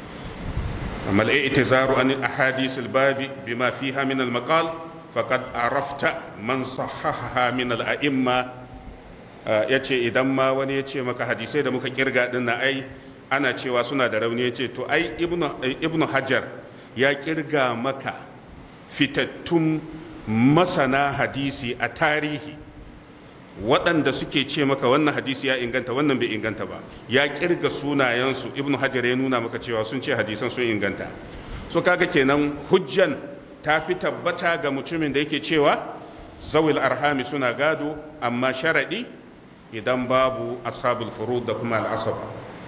amma al-i'tizaru an ahadith al-babi bima fiha min al maqal faqad arafta man sahahaha min al a'imma ya ce idan ma wani ya ce maka hadisai da muka kirga din na ai ana cewa suna da rauni ya ce to ai ibnu hajar ya kirga maka fitattun masana hadisi a tarihi waɗanda suke ce maka wannan hadisi ya inganta wannan bai inganta ba ya kirga sunayensu ibnu hajar ya nuna maka cewa sun ce hadisan sun inganta so kaga kenan hujjan ta fi tabbata ga mutumin da yake cewa zawil arhami suna gado amma sharaɗi idan babu ashabul furud da kuma al'asaba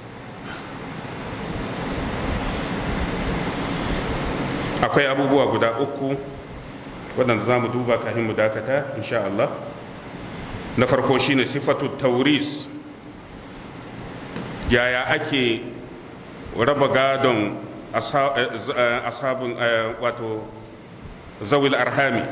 akwai abubuwa guda uku waɗanda za mu duba kafin mu dakata insha Allah na farko shine sifatu tauris yaya ake raba gadon ashabun wato zawil arhami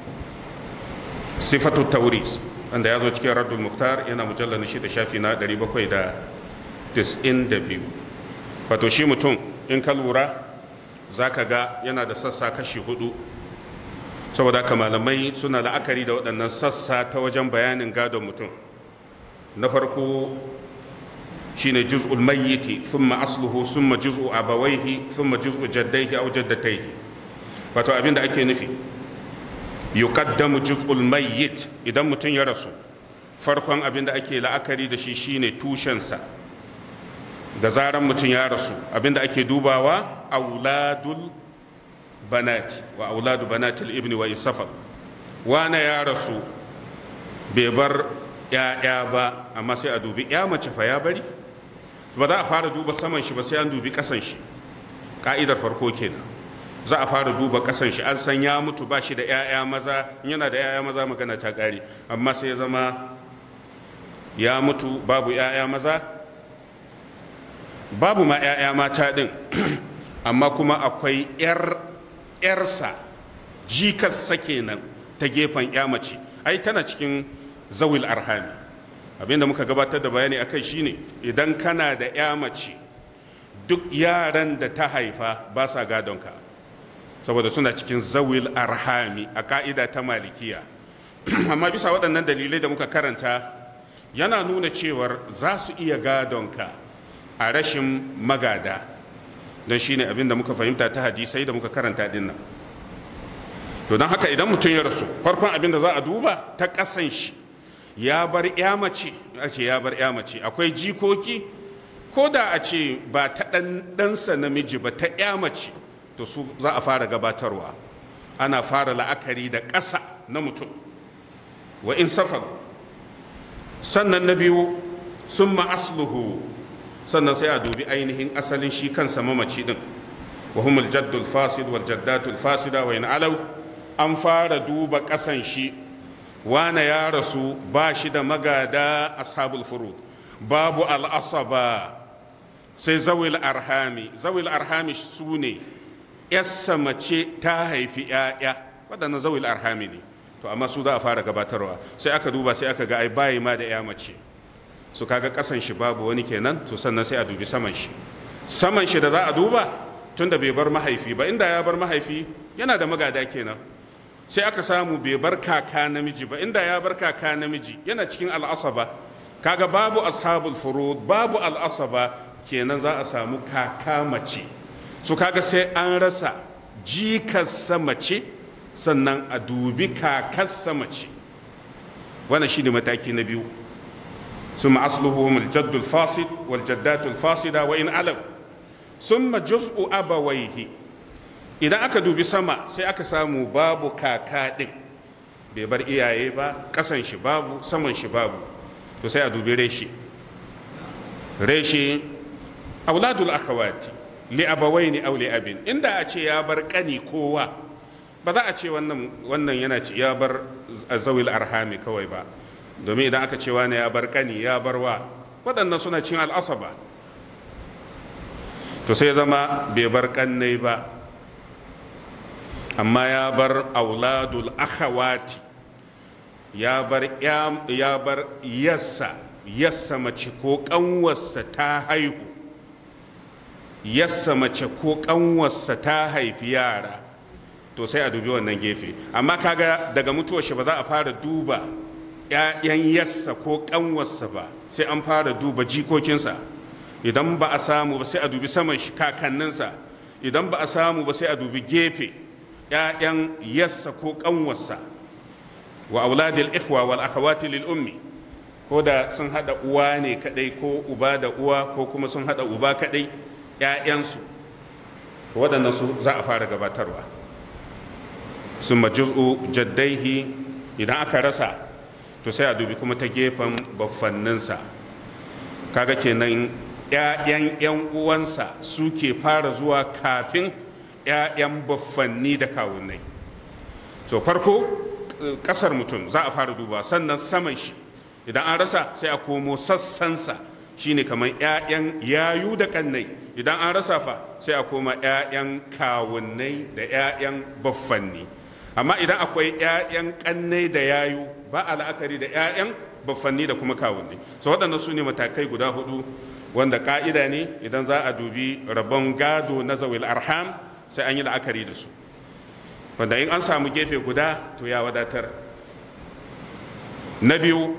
sifatu tauris wanda ya zo cikin raddul muhtar yana mujallar na shida shafi na ɗari bakwai da tis'in da biyu wato shi mutum in ka lura za ka ga yana da sassa kashi hudu saboda haka malamai suna la'akari da waɗannan sassa ta wajen bayanin gadon mutum na farko shine juz'ul mayyiti thumma asluhu thumma juz'u abawaihi thumma juz'u jaddaihi aw jaddataihi wato abinda ake nufi yuqaddamu juz'ul mayyit idan mutum ya rasu farkon abinda ake la'akari da shi shine tushensa da zaran mutum ya rasu abinda ake dubawa auladul banati wa auladu banatil ibni wa isafar wana ya rasu bai bar ya'ya ba amma sai a dubi ya mace fa ya bari ba za a fara duba saman shi ba sai an dubi kasan shi ka'idar farko kenan za a fara duba kasan shi an san ya mutu ba shi da ya'ya maza yana da ya'ya maza magana ta kare amma sai ya zama ya mutu babu ya'ya maza babu ma 'ya'ya mata ɗin amma kuma akwai 'yarsa jikarsa kenan ta gefen 'ya mace ai tana cikin zawil arhami. Abinda muka gabatar da bayani akai shine idan kana da 'ya mace duk yaran da ta haifa ba sa gadonka saboda suna cikin zawil arhami a ka'ida ta malikiya. Amma bisa waɗannan dalilai da muka karanta yana nuna cewar za su iya gadonka a rashin magada, don shi ne abin da muka fahimta ta hadisai da muka karanta din nan. To don haka idan mutum ya rasu farkon abin da za a duba ta ƙasan shi ya bar ya mace, a ce ya bar ya mace akwai jikoki ko da a ce ba ta ɗansa namiji ba ta ya mace, to su za a fara gabatarwa. Ana fara la'akari da ƙasa na mutum wa in safar. Sannan na biyu sun asluhu, sannan sai a dubi ainihin asalin shi kansa mamaci din. wa humul jaddul fasid wal jaddatul fasida wa in alaw. An fara duba ƙasan shi, wane ya rasu ba shi da magada ashabul furud, babu al'asaba, sai zawil arhami. Zawil arhami su ne yassa mace ta haifi 'ya'ya, waɗannan zawil arhami ne. To amma su za a fara gabatarwa. Sai aka duba sai aka ga ai bayi ma da 'ya mace, su kaga ƙasan shi babu wani kenan, to sannan sai a dubi saman shi. Saman shi da za a duba tunda bai bar mahaifi ba, inda ya bar mahaifi yana da magada kenan. Sai aka samu bai bar kaka namiji ba, inda ya bar kaka namiji yana cikin al'asaba. Kaga babu ashabul furud, babu al'asaba, kenan za a samu kaka mace. Su kaga sai an rasa jikarsa mace sannan a dubi kakarsa mace. Wannan shine mataki na biyu. ثم أصلهم الجد الفاسد والجدات الفاسدة وإن علوا ثم جزء أبويه. idan aka dubi sama sai aka samu babu kaka din, bai bar iyaye ba, kasan shi babu, saman shi babu, to sai a dubi reshi. Reshi auladul akhawati li abawaini aw li abin. Inda a ce ya bar kani kowa, ba za a ce wannan wannan yana ce ya bar zawil arhami kawai ba, domin idan aka ce wani ya bar kani ya bar wa, waɗannan suna cin al'asaba. To sai zama bai bar kannai ba, amma ya bar auladul akhawati, ya bar ya bar yassa yassa mace ko kanwarsa ta haihu, yassa mace ko kanwarsa ta haifi yara, to sai a dubi wannan gefe. Amma kaga daga mutuwar shi ba za a fara duba ‘ya'yan yassa ko kanwarsa ba, sai an fara duba jikokinsa. Idan ba a samu ba sai a dubi saman shi kakanninsa, idan ba a samu ba sai a dubi gefe ‘ya'yan yassa ko ƙanwarsa. Wa auladil ikhwa wal akhawati lil ummi, ko da sun hada uwa ne kadai ko uba da uwa, ko kuma sun hada uba kadai, ‘ya'yansu waɗannan su za a fara gabatarwa. Summa juz'u jaddaihi, idan aka rasa to sai a dubi kuma ta gefen baffanninsa. Kaga kenan ‘ya'yan ‘yan uwansa suke fara zuwa kafin ‘ya'yan baffanni da kawunai. To farko ƙasar mutum za a fara duba, sannan saman shi. Idan an rasa sai a komo sassansa, shine kamar ‘ya'yan yayu da kannai. Idan an rasa fa sai a koma ‘ya'yan kawunai da ‘ya'yan baffanni. Amma idan akwai ‘ya'yan kannai da yayu, ba a la'akari da ‘ya'yan baffanni da kuma kawunai. So waɗannan su ne matakai guda hudu wanda ka'ida ne idan za a dubi rabon gado na zawil arham sai an yi la'akari da su, wanda in an samu gefe guda to ya wadatar. Na biyu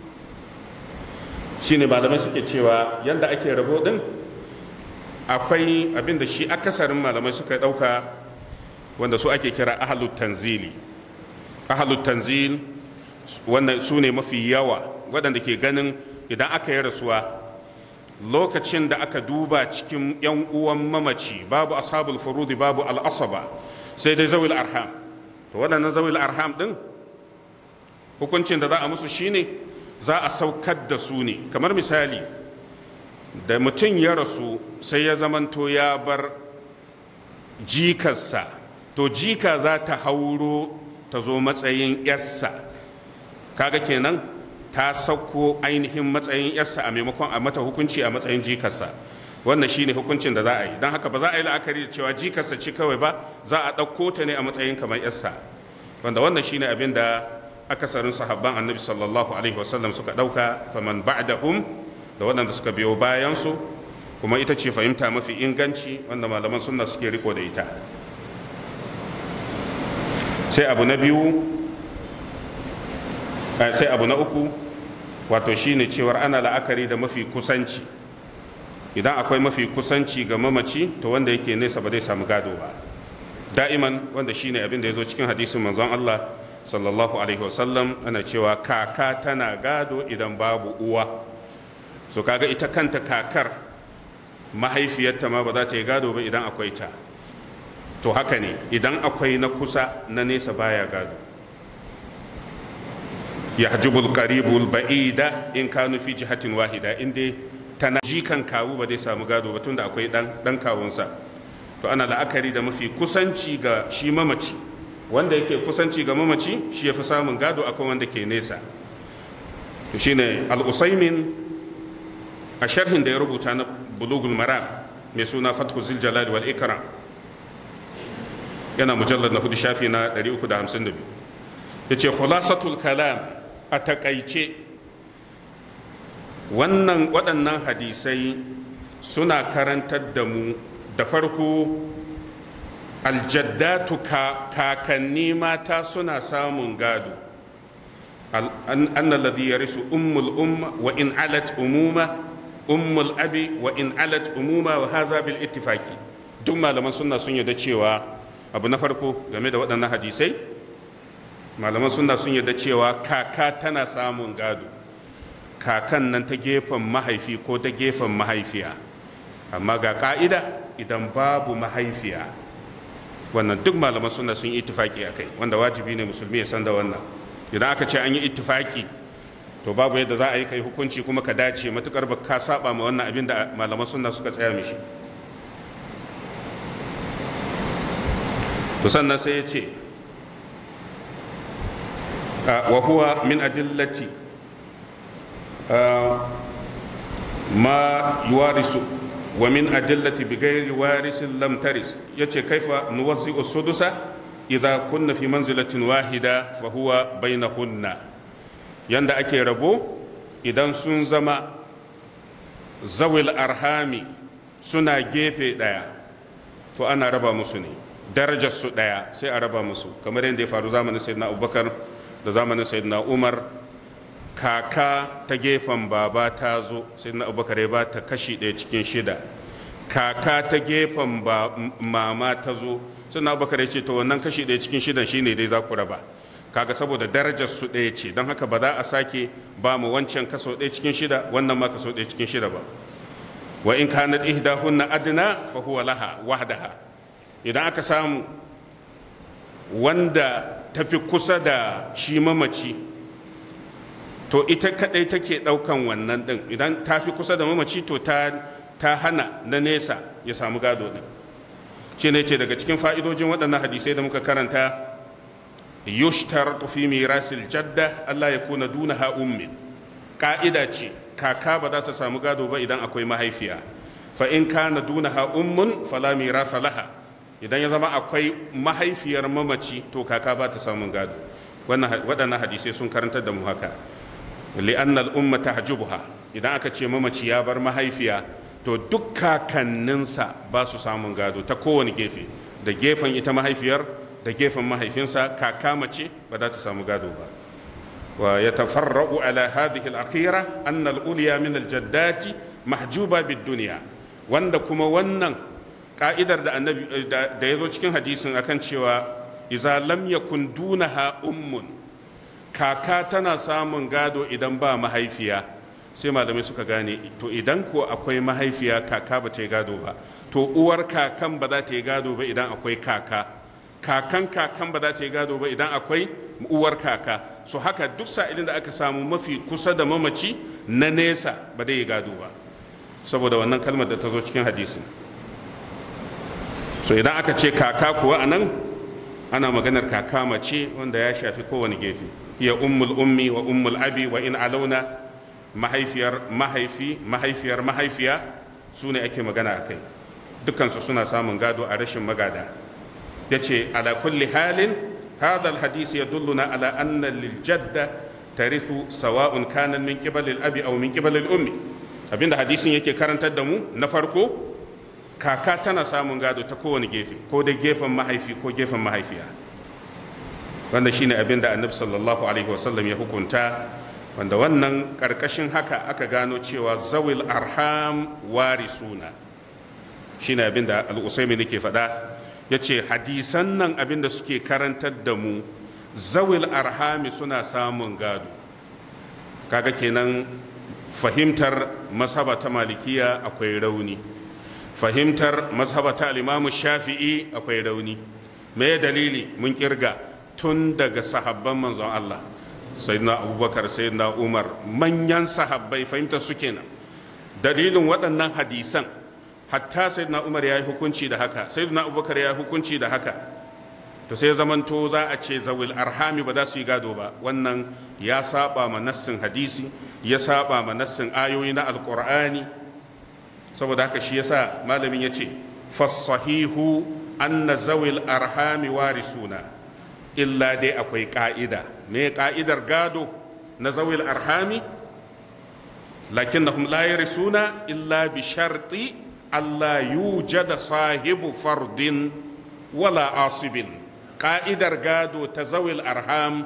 shine malamai suke cewa yanda ake rabo din akwai abin da shi akasarin malamai suka dauka, wanda su ake kira ahlut tanzili. Ahlut tanzil wannan su ne mafi yawa waɗanda ke ganin idan aka yi rasuwa, lokacin da aka duba cikin yan uwan mamaci babu ashabul furudi babu al'asaba, sai dai zawil arham. To waɗannan zawil arham din hukuncin da za a musu shine za a saukar da su ne. Kamar misali, da mutum ya rasu sai ya zamanto ya bar jikarsa, to jika za ta hauro ta zo matsayin yarsa. Kaga kenan ta sauko ainihin matsayin yarsa a maimakon a mata hukunci a matsayin jikarsa. wannan shine hukuncin da za a yi. don haka ba za a yi la'akari da cewa jikarsa ce kawai ba, za a ɗauko ta ne a matsayin kamar yarsa, wanda wannan shine abin da akasarin sahabban annabi sallallahu alaihi wasallam suka ɗauka, faman ba'dahum da waɗanda suka biyo bayansu, kuma ita ce fahimta mafi inganci wanda malaman sunna suke riko da ita. sai abu na biyu sai abu na uku wato shine cewar ana la'akari da mafi kusanci. idan akwai mafi kusanci ga mamaci to wanda yake nesa ba zai samu gado ba da'iman, wanda shine abin da ya zo cikin hadisin manzon Allah sallallahu alaihi wasallam, ana cewa kaka tana gado idan babu uwa. so kaga ita kanta kakar mahaifiyarta ma ba za ta yi gado ba idan akwai ta. to haka ne idan akwai na kusa, na nesa baya gado. yahjubul qaribul ba'ida in kanu fi jihatin wahida, inda tana jikan kawu ba zai samu gado ba tunda akwai dan dan kawunsa. to ana la'akari da mafi kusanci ga shi mamaci, wanda yake kusanci ga mamaci shi yafi samun gado akan wanda ke nesa. to shine al-Usaymin a sharhin da ya rubuta na Bulughul Maram mai suna Fathu Zil Jalal wal Ikram, yana mujallar na hudu shafi na ɗari uku da hamsin da biyu, yace khulasatul kalam, a takaice wannan waɗannan hadisai suna karantar da mu da farko aljaddatu kakanni mata suna samun gado, annal ladhi yarisu ummul umma wa in alat umuma ummul abi wa in alat umuma wa hadha bil ittifaqi. duk malaman sunna sun yarda cewa abu na farko game da waɗannan hadisai, malaman sunna sun yarda cewa kaka tana samun gado, kakan nan ta gefen mahaifi ko ta gefen mahaifiya. amma ga ka'ida, idan babu mahaifiya, wannan duk malaman sunna sun yi ittifaki akai, wanda wajibi ne musulmi ya san da wannan. idan aka ce an yi ittifaki, to babu yadda za a yi kai hukunci kuma ka dace, matukar ba ka saba ma wannan abin da malaman sunna suka tsaya mishi. to sannan sai ya ce wa huwa min adillati ma yuwarisu wa min adillati bi ghairi warisin lam taris. yace kaifa nuwazzi as-sudusa idza kunna fi manzilatin wahida fa huwa bainahunna, yanda ake rabo idan sun zama zawil arhami suna gefe daya, to ana raba musu ne, darajar su daya sai a raba musu, kamar yadda ya faru zamanin sayyidina Abubakar da zamanin sayyidina Umar. kaka ta gefen baba ta zo, sayyidina Abubakar ya ba ta kashi ɗaya cikin shida. kaka ta gefen mama ta zo, sayyidina Abubakar ya ce to wannan kashi ɗaya cikin shidan shine dai za ku raba. kaga saboda darajar su ɗaya ce, don haka ba za a sake ba mu wancan kaso ɗaya cikin shida, wannan ma kaso ɗaya cikin shida ba. wa in kanat ihdahunna adna fa huwa laha wahdaha. idan aka samu wanda tafi kusa da shi mamaci, to ita kadai take daukan wannan din. idan ta fi kusa da mamaci, to ta ta hana na nesa ya samu gado din. shi ne ce daga cikin fa'idojin waɗannan hadisai da muka karanta, yushtaratu fi mirasil jadda Allah ya kuna dunaha ummin. ka'ida ce kaka ba za ta samu gado ba idan akwai mahaifiya. fa in kana dunaha ummun fala mirasa laha. idan ya zama akwai mahaifiyar mamaci, to kaka ba ta samun gado. waɗannan hadisai sun karantar da mu haka. li'annal umma tahjubuha, idan aka ce mamaci ya bar mahaifiya, to duk kakanninsa ba su samun gado ta kowane gefe, da gefen ita mahaifiyar da gefen mahaifinsa. kaka mace ba za ta samu gado ba. wa yatafarra'u ala hadhihi al-akhira anna al-ulya min al-jaddati mahjuba bid-dunya, wanda kuma wannan ka'idar da annabi da yazo cikin hadisin akan cewa idza lam yakun dunaha ummun, kaka tana samun gado idan ba mahaifiya. sai malamai suka gane, to idan ko akwai mahaifiya kaka ba ta yi gado ba, to uwar kakan ba za ta yi gado ba idan akwai kaka, kakan kakan ba za ta yi gado ba idan akwai uwar kaka. so haka duk sa'ilin da aka samu mafi kusa da mamaci, na nesa ba zai yi gado ba, saboda wannan kalmar da ta zo cikin hadisin. so idan aka ce kaka kuwa anan ana maganar kaka mace, wanda ya shafi kowane gefe. hiya ummul ummi wa ummul abi wa in alauna, mahaifiyar mahaifi mahaifiyar mahaifiya su ne ake magana a kai, dukansu suna samun gado a rashin magada. ya ce ala kulli halin hadha alhadith yadulluna ala anna liljadda tarithu sawa'un kana min qibali al-abi aw min qibali al-ummi. abinda hadisin yake karantar da mu na farko, kaka tana samun gado ta kowane gefe, ko da gefen mahaifi ko gefen mahaifiya, wanda shine abinda annabi sallallahu alaihi wasallam ya hukunta, wanda wannan karkashin haka aka gano cewa zawil arham warisuna, shine abinda al-Usaymi nake faɗa. yace hadisan nan abinda suke karantar da mu, zawil arhami suna samun gado. kaga kenan fahimtar mazhaba ta malikiya akwai rauni, fahimtar mazhaba ta al-Imam Shafi'i akwai rauni. me dalili? mun kirga tun daga sahabban manzon Allah, sayyidina Abubakar, sayyidina Umar, manyan sahabbai fahimtar su kenan. dalilin waɗannan hadisan hatta sayyidina Umar ya yi hukunci da haka, sayyidina Abubakar ya yi hukunci da haka, to sai zamanto za a ce zawil arhami ba za su yi gado ba. wannan ya saba ma nassin hadisi, ya saba ma nassin ayoyi na alqur'ani. saboda haka shi yasa malamin ya ce fasahihu anna zawil arhami warisuna, illa dai akwai ka'ida. me ka'idar gado na zawil arhami? lakinnahum la yarisuna illa bi sharti Allah yujada sahibu fardin wala asibin. ka'idar gado ta zawil arham,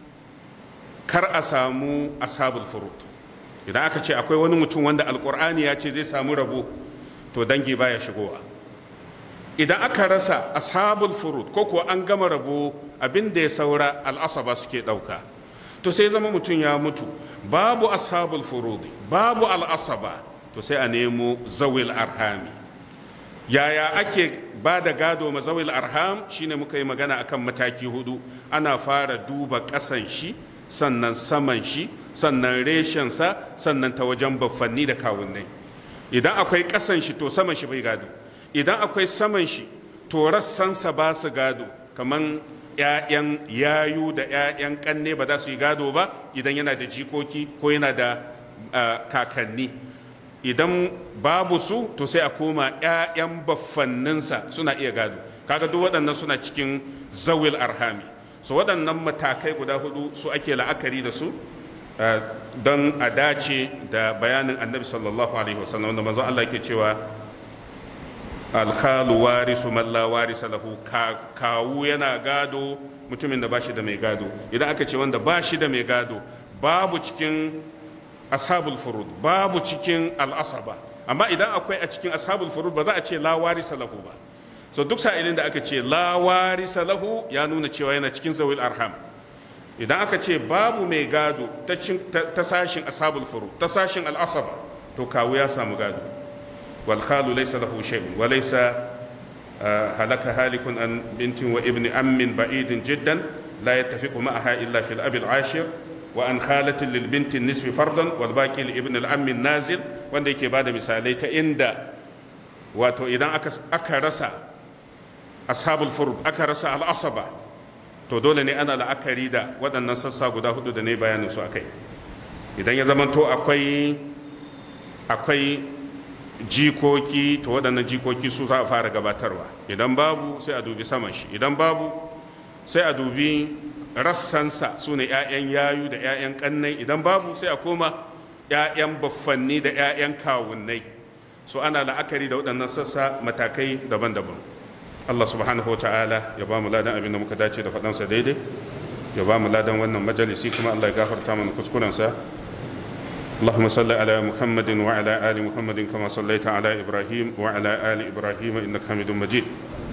kar a samu ashabul furud. idan aka ce akwai wani mutum wanda alkur'ani ya ce zai samu rabo, to dangi baya shigowa. idan aka rasa ashabul furud ko kuwa an gama rabo, abin da ya saura al'asaba suke ɗauka, to sai zama mutum ya mutu babu ashabul furud babu al'asaba, to sai a nemo zawil arhami. yaya ake ba da gado ma zawil arham? shine muka yi magana akan mataki hudu. ana fara duba ƙasan shi, sannan saman shi, sannan reshensa, sannan ta wajen baffanni da kawunnai. idan akwai ƙasan shi to saman shi bai gado, idan akwai saman shi to rassansa ba su gado, kaman 'ya'yan yayu da 'ya'yan ƙanne ba za su yi gado ba idan yana da jikoki ko yana da kakanni. idan babu su to sai a koma 'ya'yan baffanninsa suna iya gado. kaga duk waɗannan suna cikin zawil arhami. so waɗannan matakai guda hudu su ake la'akari da su don a dace da bayanin annabi sallallahu alaihi wasallam, wanda manzon Allah yake cewa alkhalu warisu man la warisa lahu, kawu yana gado mutumin da bashi da mai gado. idan aka ce wanda bashi da mai gado, babu cikin ashabul furud, babu cikin al'asaba. amma idan akwai a cikin ashabul furud ba za a ce la warisa lahu ba. so duk sa'ilin da aka ce la warisa lahu ya nuna cewa yana cikin zawil arham. idan aka ce babu mai gado ta sashin ashabul furud, ta sashin al'asaba, to kawu ya samu gado. wal khalu laysa lahu shay'un wa laysa halaka halikun an bintin wa ibni ammin ba'idin jiddan la yattafiqu ma'aha illa fil abi al-ashir wa an khalatin lil binti nisfi fardan wal baqi li ibn al ammi nazil, wanda yake bada misalai ta inda wato idan aka aka rasa ashabul furud, aka rasa al asaba, to dole ne ana la'akari da waɗannan sassa guda hudu da ne bayanin su akai. idan ya zamanto akwai akwai jikoki, to waɗannan jikoki su za a fara gabatarwa. idan babu sai a dubi saman shi, idan babu sai a dubi rassansa, su ne 'ya'yan yayu da 'ya'yan kannai. idan babu sai a koma 'ya'yan baffanni da 'ya'yan kawunnai. so ana la'akari da waɗannan sassa matakai daban-daban. Allah subhanahu wa ta'ala ya ba mu ladan abin da muka dace da faɗansa daidai, ya ba mu ladan wannan majalisi, kuma Allah ya gafarta mana kuskurensa. اللهم صل على محمد وعلى آل محمد كما صليت على إبراهيم وعلى آل إبراهيم إنك حميد مجيد.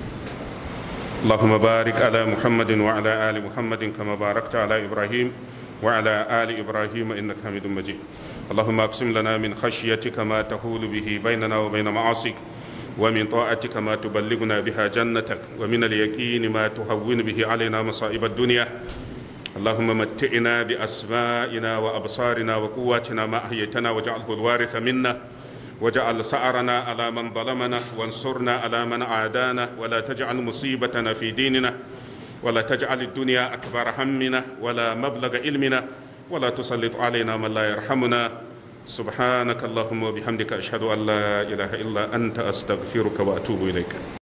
اللهم بارك على محمد وعلى آل محمد كما باركت على إبراهيم وعلى آل إبراهيم إنك حميد مجيد. اللهم اقسم لنا من خشيتك ما تحول به بيننا وبين معاصيك، ومن طاعتك ما تبلغنا بها جنتك، ومن اليقين ما تهون به علينا مصائب الدنيا. اللهم متئنا بأسمائنا وأبصارنا وقواتنا ما أحييتنا، واجعله الوارث منا، واجعل سعرنا على من ظلمنا، وانصرنا على من عادانا، ولا تجعل مصيبتنا في ديننا، ولا تجعل الدنيا أكبر همنا ولا مبلغ علمنا، ولا تسلط علينا من لا يرحمنا. subhanakallahumma wa bihamdika ashhadu an la ilaha illa anta astaghfiruka wa atubu ilaika